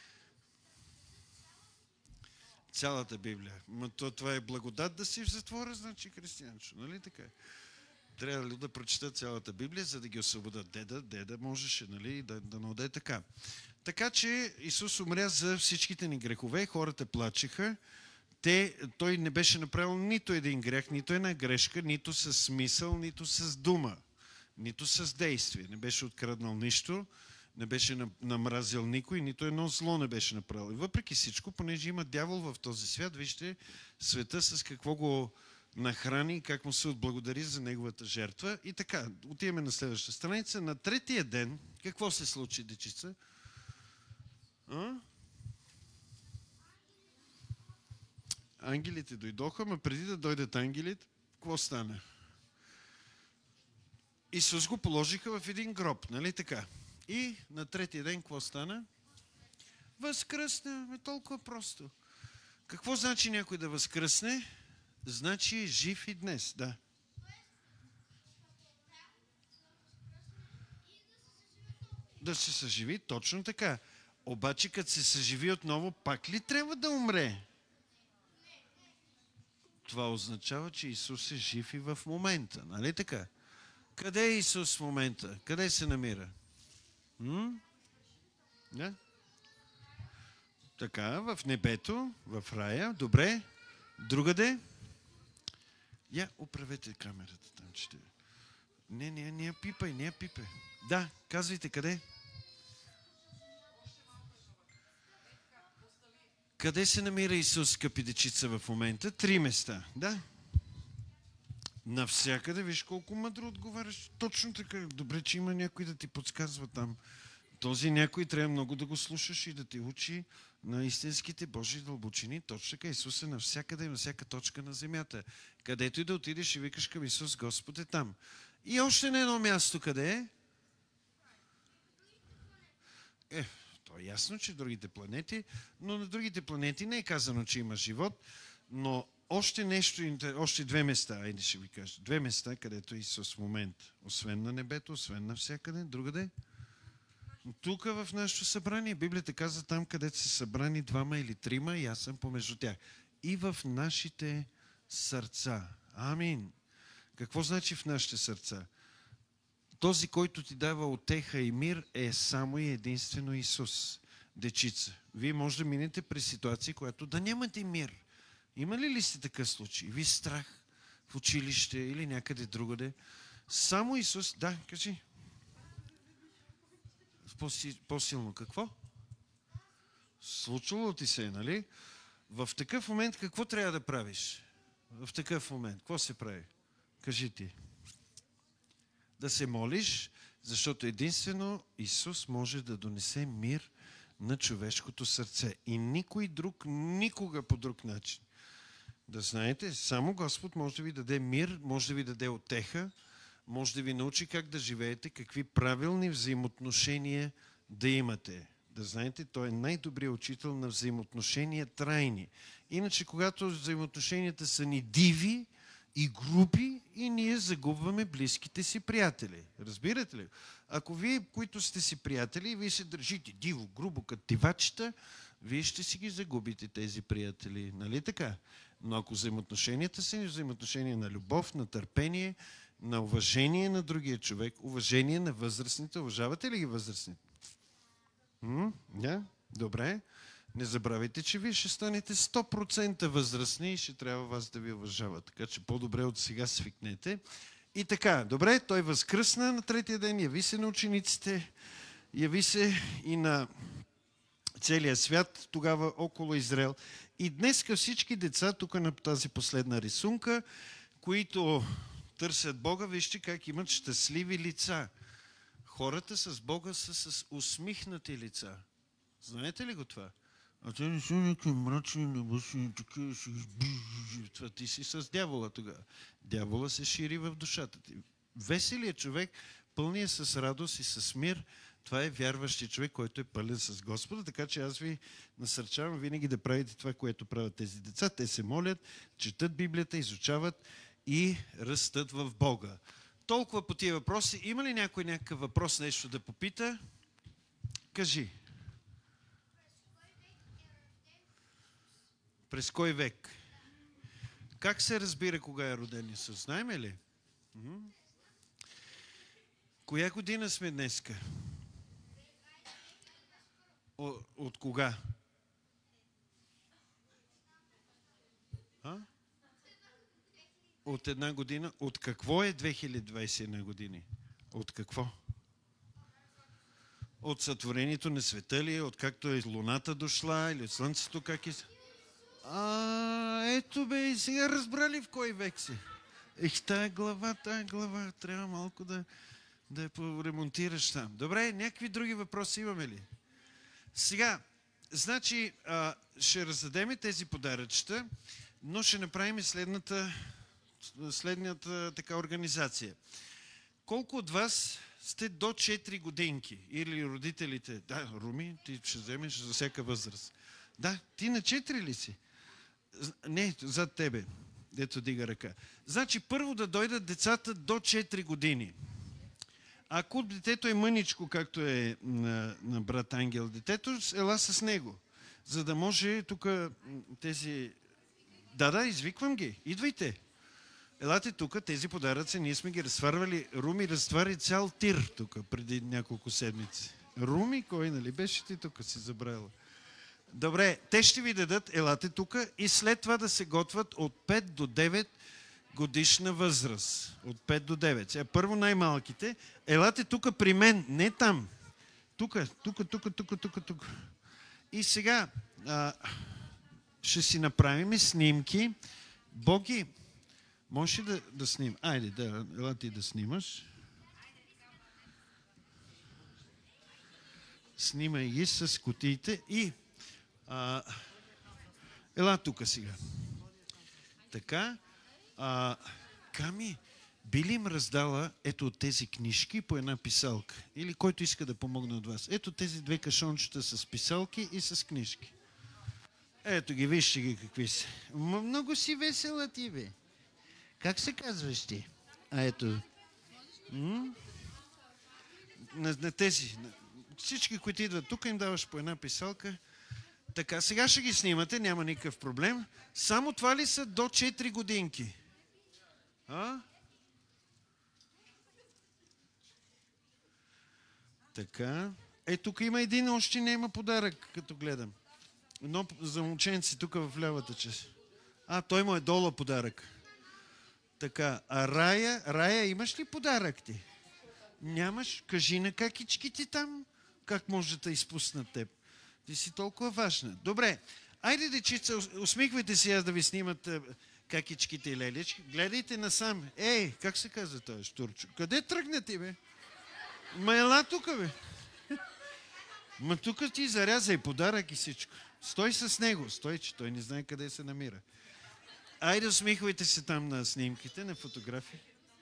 цялата Библия. Но то, това е благодат да си в затвора, значи християнчо. Нали така? Трябва ли да прочита цялата Библия, за да ги освободят? Деда, деда можеше, нали, да, да наде така. Така че Исус умря за всичките ни грехове, хората плачеха. Те, той не беше направил нито един грех, нито една грешка, нито с смисъл, нито с дума, нито с действие. Не беше откраднал нищо, не беше намразил никой, нито едно зло не беше направил. И въпреки всичко, понеже има дявол в този свят, вижте света с какво го нахрани и как му се отблагодари за неговата жертва. И така, отиваме на следващата страница. На третия ден, какво се случи, дечица? А? Ангелите дойдоха, но преди да дойдат ангелите, какво стана? Исус го положиха в един гроб, нали така? И на третия ден какво стана? Възкръсна, е толкова просто. Какво значи някой да възкръсне? Значи е жив и днес, да. Да се съживи, точно така. Обаче, като се съживи отново, пак ли трябва да умре? Това означава, че Исус е жив и в момента, нали така? Къде е Исус в момента? Къде се намира? М? Да? Така, в небето, в рая, добре. Другаде? Я, оправете камерата там, че те... Не, не, не я пипай, не я пипай. Да, казвайте къде? Къде се намира Исус, скъпи дечица, в момента? Три места, да? Навсякъде, виж колко мъдро отговаряш. Точно така. Добре, че има някой да ти подсказва там. Този някой трябва много да го слушаш и да те учи на истинските Божии дълбочини. Точно така. Исус е навсякъде и на всяка точка на земята. Където и да отидеш и викаш към Исус, Господ е там. И още на едно място, къде е? Е, то е ясно, че другите планети, но на другите планети не е казано, че има живот, но още нещо, още две места, айде ще ви кажа. Две места, където е Исус в момента. Освен на небето, освен навсякъде, другаде. Тук в нашето събрание, Библията казва там, където са събрани двама или трима, и аз съм помежду тях. И в нашите сърца. Амин. Какво значи в нашите сърца? Този, който ти дава утеха и мир, е само и единствено Исус. Дечица, вие може да минете през ситуации, която да нямате мир. Има ли ли сте такъв случай? Ви страх в училище или някъде другаде? Само Исус, да, кажи. По-силно какво? Случвало ти се, нали? В такъв момент какво трябва да правиш? В такъв момент, какво се прави? Кажи ти. Да се молиш, защото единствено Исус може да донесе мир на човешкото сърце. И никой друг, никога по друг начин. Да знаете, само Господ може да ви даде мир, може да ви даде утеха, може да ви научи как да живеете, какви правилни взаимоотношения да имате. Да знаете, Той е най-добрият учител на взаимоотношения трайни. Иначе, когато взаимоотношенията са ни диви и групи, и ние загубваме близките си приятели. Разбирате ли? Ако вие, които сте си приятели, вие се държите диво, грубо, като тивачета, вие ще си ги загубите тези приятели. Нали така? Но ако взаимоотношенията са ни взаимоотношения на любов, на търпение, на уважение на другия човек, уважение на възрастните, уважавате ли ги възрастните? М? Да? Добре. Не забравяйте, че вие ще станете сто процента възрастни и ще трябва вас да ви уважават. Така че по-добре от сега свикнете И така, добре, той възкръсна на третия ден, яви се на учениците, яви се и на целия свят, тогава около Израел. И днеска всички деца, тук на тази последна рисунка, които търсят Бога, вижте как имат щастливи лица. Хората с Бога са с усмихнати лица. Знаете ли го това? А те не са някакви мрачни, небъсни, такива си избижи. Ти си с дявола тогава. Дявола се шири в душата ти. Веселият човек, пълният с радост и с мир, това е вярващи човек, който е пълен с Господа. Така че аз ви насърчавам винаги да правите това, което правят тези деца. Те се молят, четат Библията, изучават и растат в Бога. Толкова по тия въпроси. Има ли някой някакъв въпрос, нещо да попита? Кажи. През кой век? Как се разбира кога е роден Исус? Знаем ли? М-м? Коя година сме днеска? О, от кога? А? От една година. От какво е две хиляди двадесет и една години? От какво? От сътворението на света ли? От както е луната дошла? Или от слънцето как е? А, ето бе, и сега разбрали в кой век си. Ех, тая глава, тая глава, трябва малко да, да я поремонтираш там. Добре, някакви други въпроси имаме ли? Сега, значи, а, ще раздадем тези подаръчета, но ще направим следната, следната така организация. Колко от вас сте до четири годинки? Или родителите? Да, Руми, ти ще вземеш за всяка възраст. Да, ти на четири ли си? Не, зад тебе, дето дига ръка. Значи първо да дойдат децата до четири години. Ако детето е мъничко, както е на, на брат Ангел детето, ела с него. За да може тук тези... Да, да, извиквам ги. Идвайте. Елате тук, тези подаръци, ние сме ги разтварвали. Руми разтвари цял тир тук преди няколко седмици. Руми, кой, нали? Беше ти тук, си забравила. Добре, те ще ви дадат, елате тук и след това да се готвят от пет до девет годишна възраст. От пет до девет. Сега първо най-малките. Елате тук при мен, не там. Тук, тук, тук, тук, тук, тук. И сега а, ще си направим снимки. Боги, можеш ли да, да снимаш? Айде, да, ела ти да снимаш. Снимай ги с кутиите и а, ела тук сега. Така. А, Ками, би ли им раздала ето от тези книжки по една писалка? Или който иска да помогне от вас? Ето тези две кашончета с писалки и с книжки. Ето ги, вижте ги какви са. М- много си весела ти, бе. Как се казваш ти? А ето. М? На, на тези. На, всички, които идват тук, им даваш по една писалка. Така, сега ще ги снимате, няма никакъв проблем. Само това ли са до четири годинки? А? Така. Е, тук има един, още не има подарък, като гледам. Едно за момченци тук в лявата част. А, той му е долу подарък. Така, а Рая, Рая, имаш ли подарък ти? Нямаш? Кажи на какичките там, как може да изпуснат теб. Ти си толкова важна. Добре, айде дечица, усмихвайте се аз да ви снимат какичките и лелички. Гледайте насам. Ей, как се казва този штурчо? Къде тръгна ти, бе? Ма ела тук, бе. Ма тук ти зарязай подарък и всичко. Стой с него. Стой, че той не знае къде се намира. Айде, усмихвайте се там на снимките, на фотографии.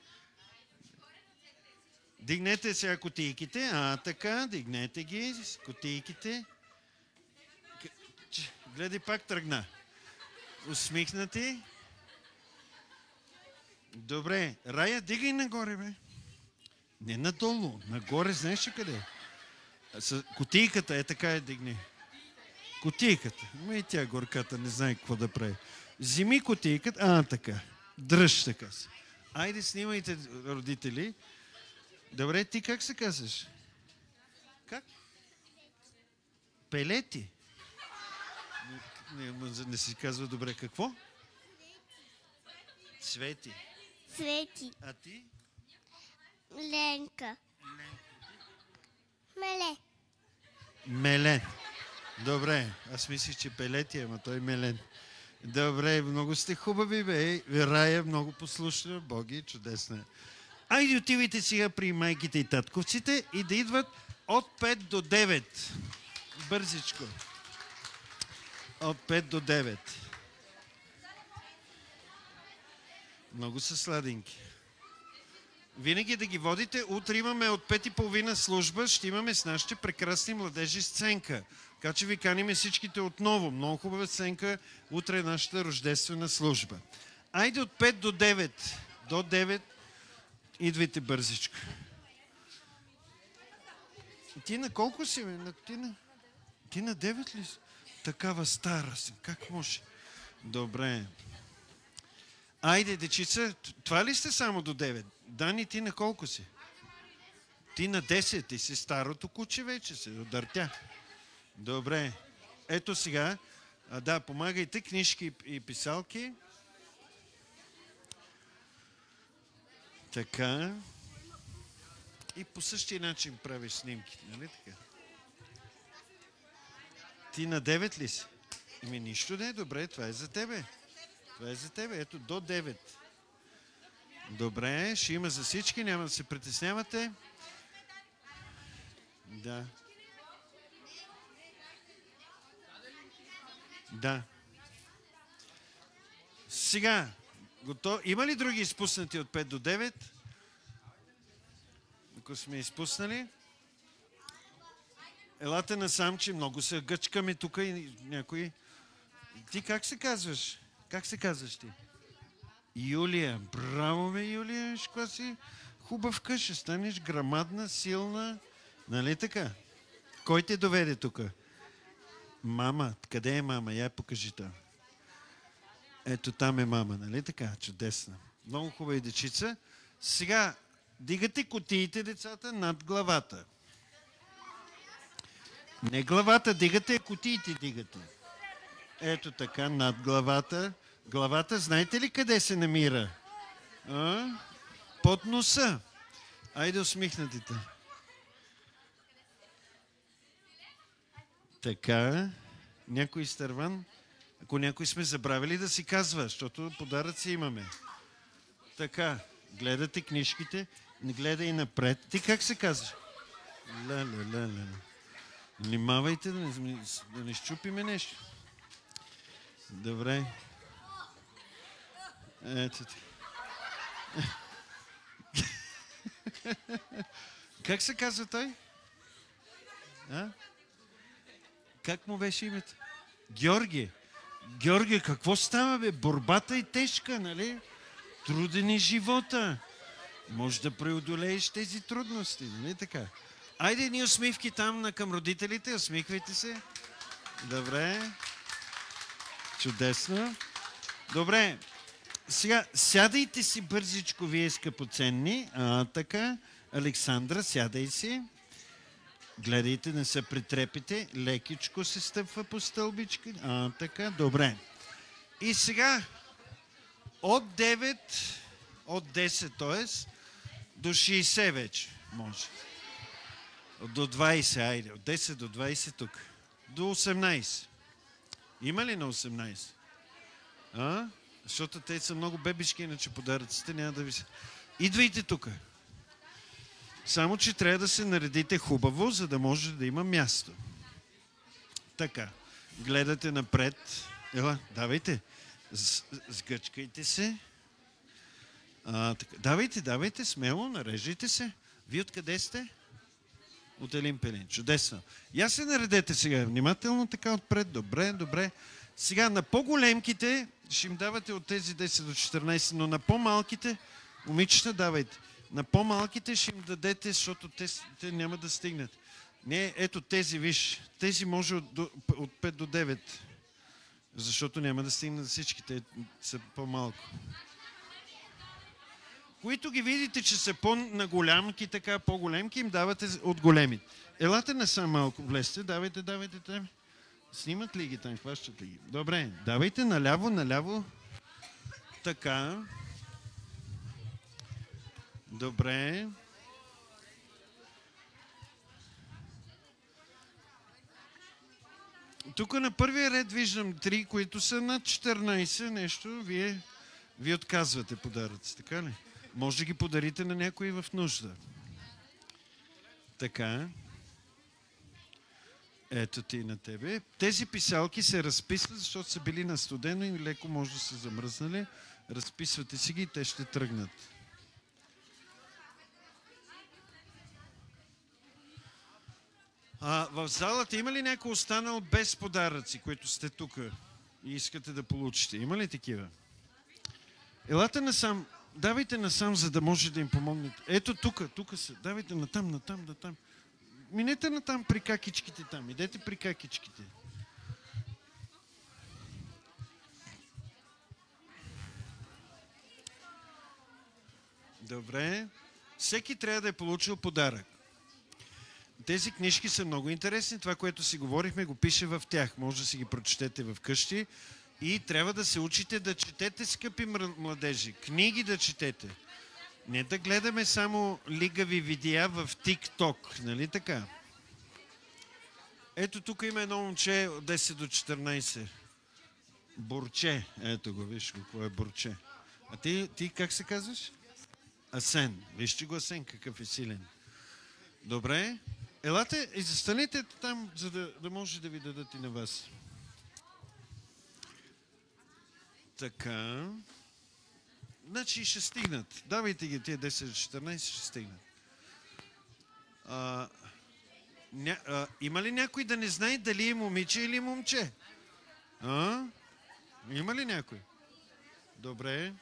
Дигнете сега кутийките. А, така, дигнете ги, кутийките. Гледай, пак тръгна. Усмихнати. Добре. Рая, дигай нагоре, бе. Не надолу. Нагоре, знаеш ли къде? Кутийката е така, е дигни. Кутийката. Ма и тя горката не знае какво да прави. Вземи кутийката. А, така. Дръж така се. Айде, снимайте, родители. Добре, ти как се казваш? Как? Пелети. Не, не, не си казва добре. Какво? Цвети. Цвети. А ти? Ленка. Меле. Мелен. Добре, аз мислих, че Пелети, ама той Мелен. Добре, много сте хубави, бе. Рая много послушна, Боги, чудесна. Айде отивайте сега при майките и татковците и да идват от пет до девет. Бързичко. От пет до девет. Много са сладенки. Винаги да ги водите. Утре имаме от пет и половина служба. Ще имаме с нашите прекрасни младежи сценка. Така че ви каниме всичките отново. Много хубава сценка. Утре е нашата рождествена служба. Айде от пет до девет. До девет. Идвайте бързичко. Ти на колко си, бе? Ти на, ти на девет ли си? Такава стара си. Как може? Добре. Айде, дечица, това ли сте само до девет? Дани, ти на колко си? Ти на десет. Ти си старото куче вече, се удъртя. Добре. Ето сега. А, да, помагайте, книжки и писалки. Така. И по същия начин правиш снимки, нали така? Ти на девет ли си? Ими нищо не е добре, това е за тебе. Това е за тебе, ето до девет. Добре, ще има за всички, няма да се притеснявате. Да. Да. Сега, готов... има ли други изпуснати от пет до девет? Ако сме изпуснали. Елате насам, че много се гъчкаме тук и някои. Ти как се казваш? Как се казваш ти? Юлия. Браво, бе, Юлия. Шква си хубавка, ще станеш грамадна, силна. Нали така? Кой те доведе тук? Мама. Къде е мама? Я покажи там. Ето там е мама, нали така? Чудесна. Много хубава дечица. Сега, дигате кутиите, децата, над главата. Не главата дигате, кутиите дигате. Ето така, над главата. Главата, знаете ли къде се намира? А? Под носа. Айде усмихнатите. Така. Някой изтърван. Ако някой сме забравили да си казва, защото подаръци имаме. Така. Гледате книжките. Не гледай напред. Ти как се казваш? Ля-ля-ля-ля. Внимавайте да не, да не щупиме нещо. Добре. Ето ти. Как се казва той? А? Как му беше името? Георги. Георги, какво става, бе? Борбата е тежка, нали? Труден е живота. Може да преодолееш тези трудности, нали така? Айде ни усмивки там към родителите, усмихвайте се. Добре. Чудесно. Добре. Сега, сядайте си бързичко, вие скъпоценни. А, така. Александра, сядай си. Гледайте, не се притрепите. Лекичко се стъпва по стълбичка. А, така. Добре. И сега, от девет, от десет, т.е. до шейсет вече може. До двайсет, айде. От десет до двайсет тук. До осемнайсет. Има ли на осемнайсет? А? Защото те са много бебишки, иначе подаръците няма да ви се... Идвайте тук. Само, че трябва да се наредите хубаво, за да може да има място. Така. Гледате напред. Ела, давайте. Сгъчкайте се. А, така. Давайте, давайте, смело, нареждайте се. Вие откъде сте? От Елин Пелин. Чудесно. Я се наредете сега. Внимателно така отпред. Добре, добре. Сега на по-големките ще им давате от тези десет до четиринайсет, но на по-малките, момичета, давайте. На по-малките ще им дадете, защото те, те няма да стигнат. Не, ето тези, виж. Тези може от, от пет до девет. Защото няма да стигнат всички. Те са по-малко. Които ги видите, че са по-наголямки, така по-големки, им давате от големите. Елате насам малко, влезте, давайте, давайте, давайте. Снимат ли ги там, хващат ли ги? Добре, давайте наляво, наляво. Така. Добре. тук на първия ред виждам три, които са над четиринайсет нещо. Вие, вие отказвате подаръци, така ли? Може да ги подарите на някой в нужда. Така. Ето ти на тебе. Тези писалки се разписват, защото са били на студено и леко може да са замръзнали. Разписвате си ги и те ще тръгнат. А, в залата има ли някой останал без подаръци, които сте тук и искате да получите? Има ли такива? Елате насам, давайте насам, за да може да им помогнете. Ето тук, тук са. Давайте натам, натам, натам. Минете натам при какичките там. Идете при какичките. Добре. Всеки трябва да е получил подарък. Тези книжки са много интересни. Това, което си говорихме, го пише в тях. Може да си ги прочетете в къщи. И трябва да се учите да четете, скъпи младежи. Книги да четете. Не да гледаме само лигави видеа в TikTok. Нали така? Ето тук има едно момче от десет до четиринайсет. Борче. Ето го, виж го, какво е Борче. А ти, ти как се казваш? Асен. Вижте го Асен, какъв е силен. Добре. Елате и застанете там, за да, да може да ви дадат и на вас. Така. Значи ще стигнат. Давайте ги тия десет до четиринайсет, ще стигнат. А, ня, а, има ли някой да не знае дали е момиче или момче? А? Има ли някой? Добре.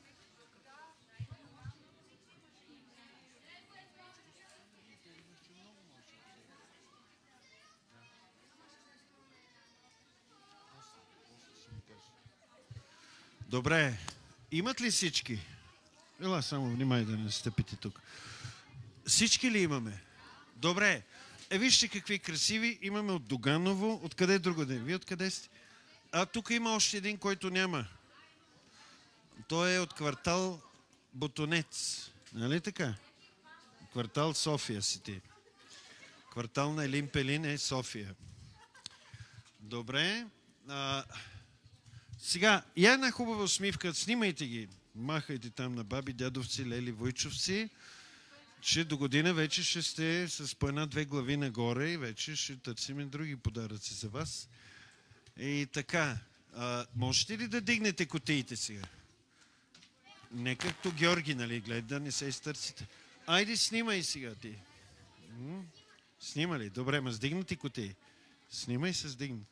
Добре. Имат ли всички? Ела, само внимай да не стъпите тук. Всички ли имаме? Добре. Е, вижте какви красиви. Имаме от Доганово. Откъде другаде? Вие откъде сте? А тук има още един, който няма. Той е от квартал Ботонец. Нали така? Квартал София си ти. Квартал на Елин Пелин е София. Добре. А, сега, я една хубава усмивка. Снимайте ги. Махайте там на баби, дядовци, лели, войчовци, че до година вече ще сте с по една-две глави нагоре и вече ще търсим и други подаръци за вас. И така, а, можете ли да дигнете кутиите сега? Не както Георги, нали, гледай да не се изтърсите. Айде, снимай сега ти. М? Снима ли? Добре, ма сдигнати кутии. Снимай се, сдигнати.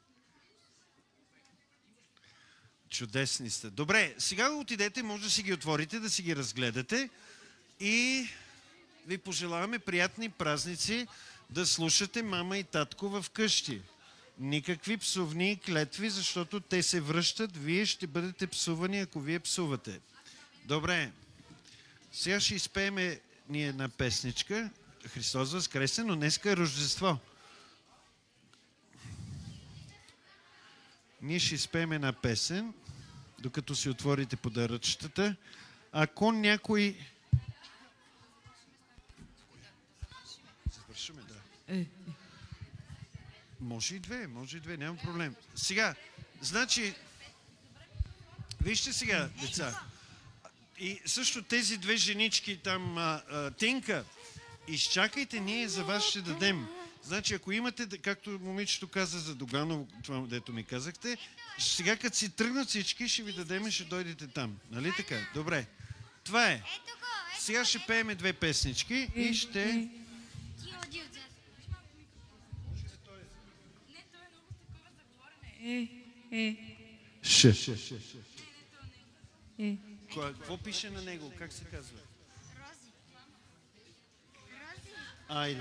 Чудесни сте. Добре, сега отидете, може да си ги отворите, да си ги разгледате и ви пожелаваме приятни празници, да слушате мама и татко в къщи. Никакви псовни и клетви, защото те се връщат, вие ще бъдете псувани, ако вие псувате. Добре, сега ще изпееме ние една песничка. Христос възкресе, но днеска е Рождество. Ние ще изпеем една песен, докато си отворите подаръчетата. Ако някой... Завършваме, да. Може и две, може и две, няма проблем. Сега, значи, вижте сега, деца. И също тези две женички там, а, а, Тинка, изчакайте, ние за вас ще дадем. Значи, ако имате, както момичето каза за Доганово, това, дето ми казахте, сега като си тръгнат всички, ще ви дадем и ще дойдете там. Нали така? Добре. Това е. Сега ще пееме две песнички и ще... Е, е. Ш. Е. Какво пише на него? Как се казва? Рози. Рози. Айде.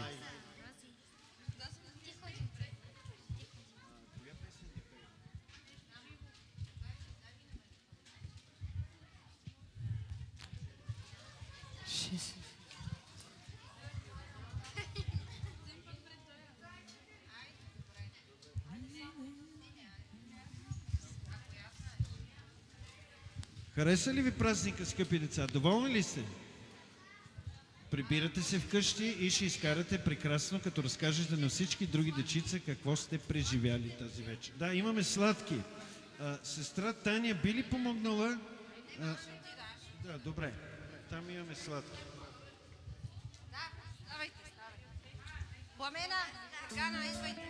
Хареса ли ви празника, скъпи деца? Доволни ли сте? Прибирате се вкъщи и ще изкарате прекрасно, като разкажете на всички други дечица какво сте преживяли тази вечер. Да, имаме сладки. А, сестра Таня би ли помогнала? А, да, добре. Там имаме сладки. Да, ставайте, ставайте. Пламена, Гана, идвайте.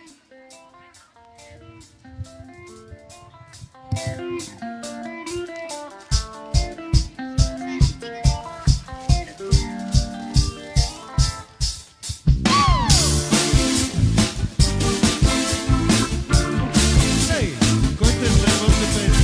Ей, който е знае, може да пее.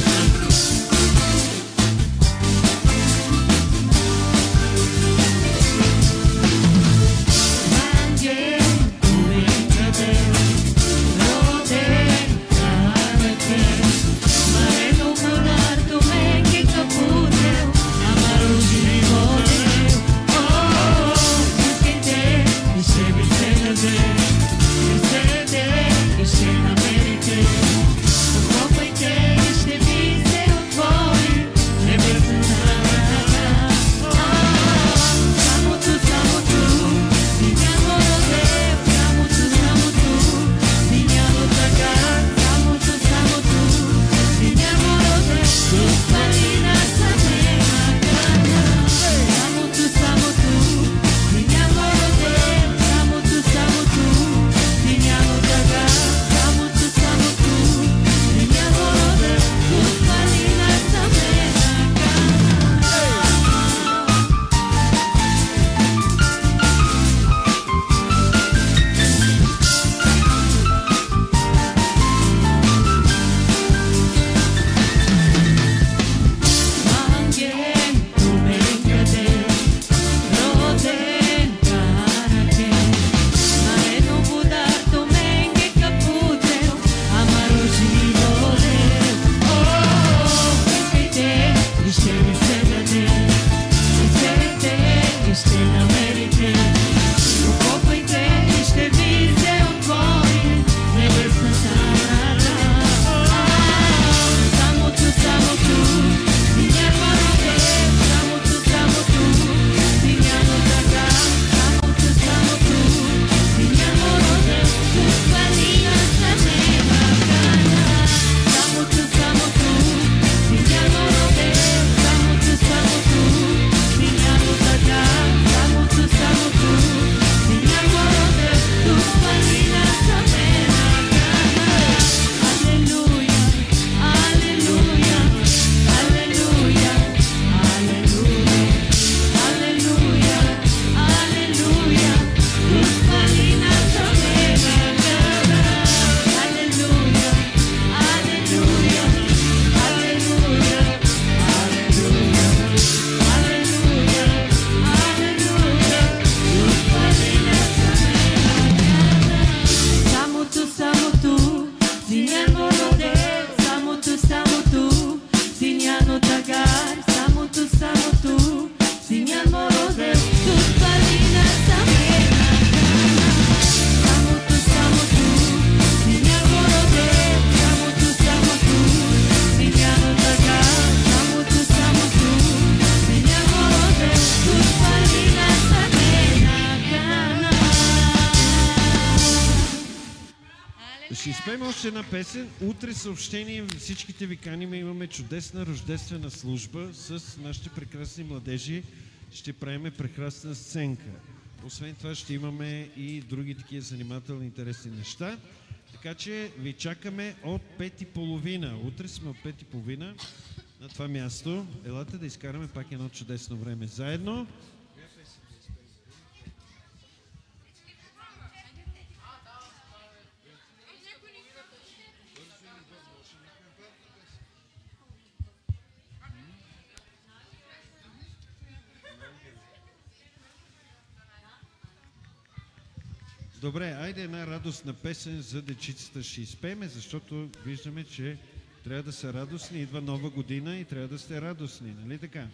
Ще изпеем още една песен. Утре съобщение, всичките ви каним, имаме чудесна рождествена служба с нашите прекрасни младежи. Ще правиме прекрасна сценка. Освен това ще имаме и други такива занимателни интересни неща. Така че ви чакаме от пет и половина. Утре сме от пет и половина на това място. Елате да изкараме пак едно чудесно време заедно. Добре, айде една радостна песен за дечицата ще изпееме, защото виждаме, че трябва да са радостни. Идва нова година и трябва да сте радостни, нали така?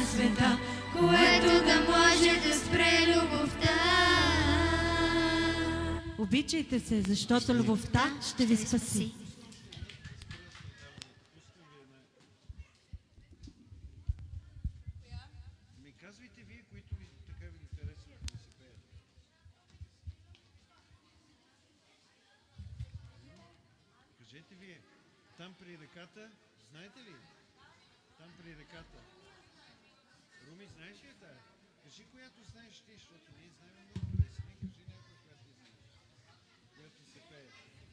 света, което да може да спре любовта. Обичайте се, защото любовта ще ви спаси. Ми казвайте вие, които ви така ви харесват да се пеят. Кажете вие, там при реката, знаете ли? Там при реката. Руми, знаеш ли тая? Кажи, която знаеш ти, защото ние знаем много песни. Кажи някой, която ти знаеш. Която се пее.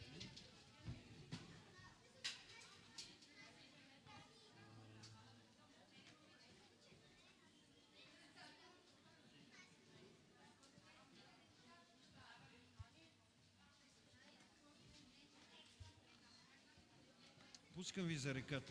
Пускам ви за реката.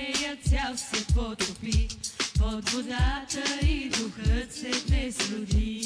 От водата и духът се днес роди.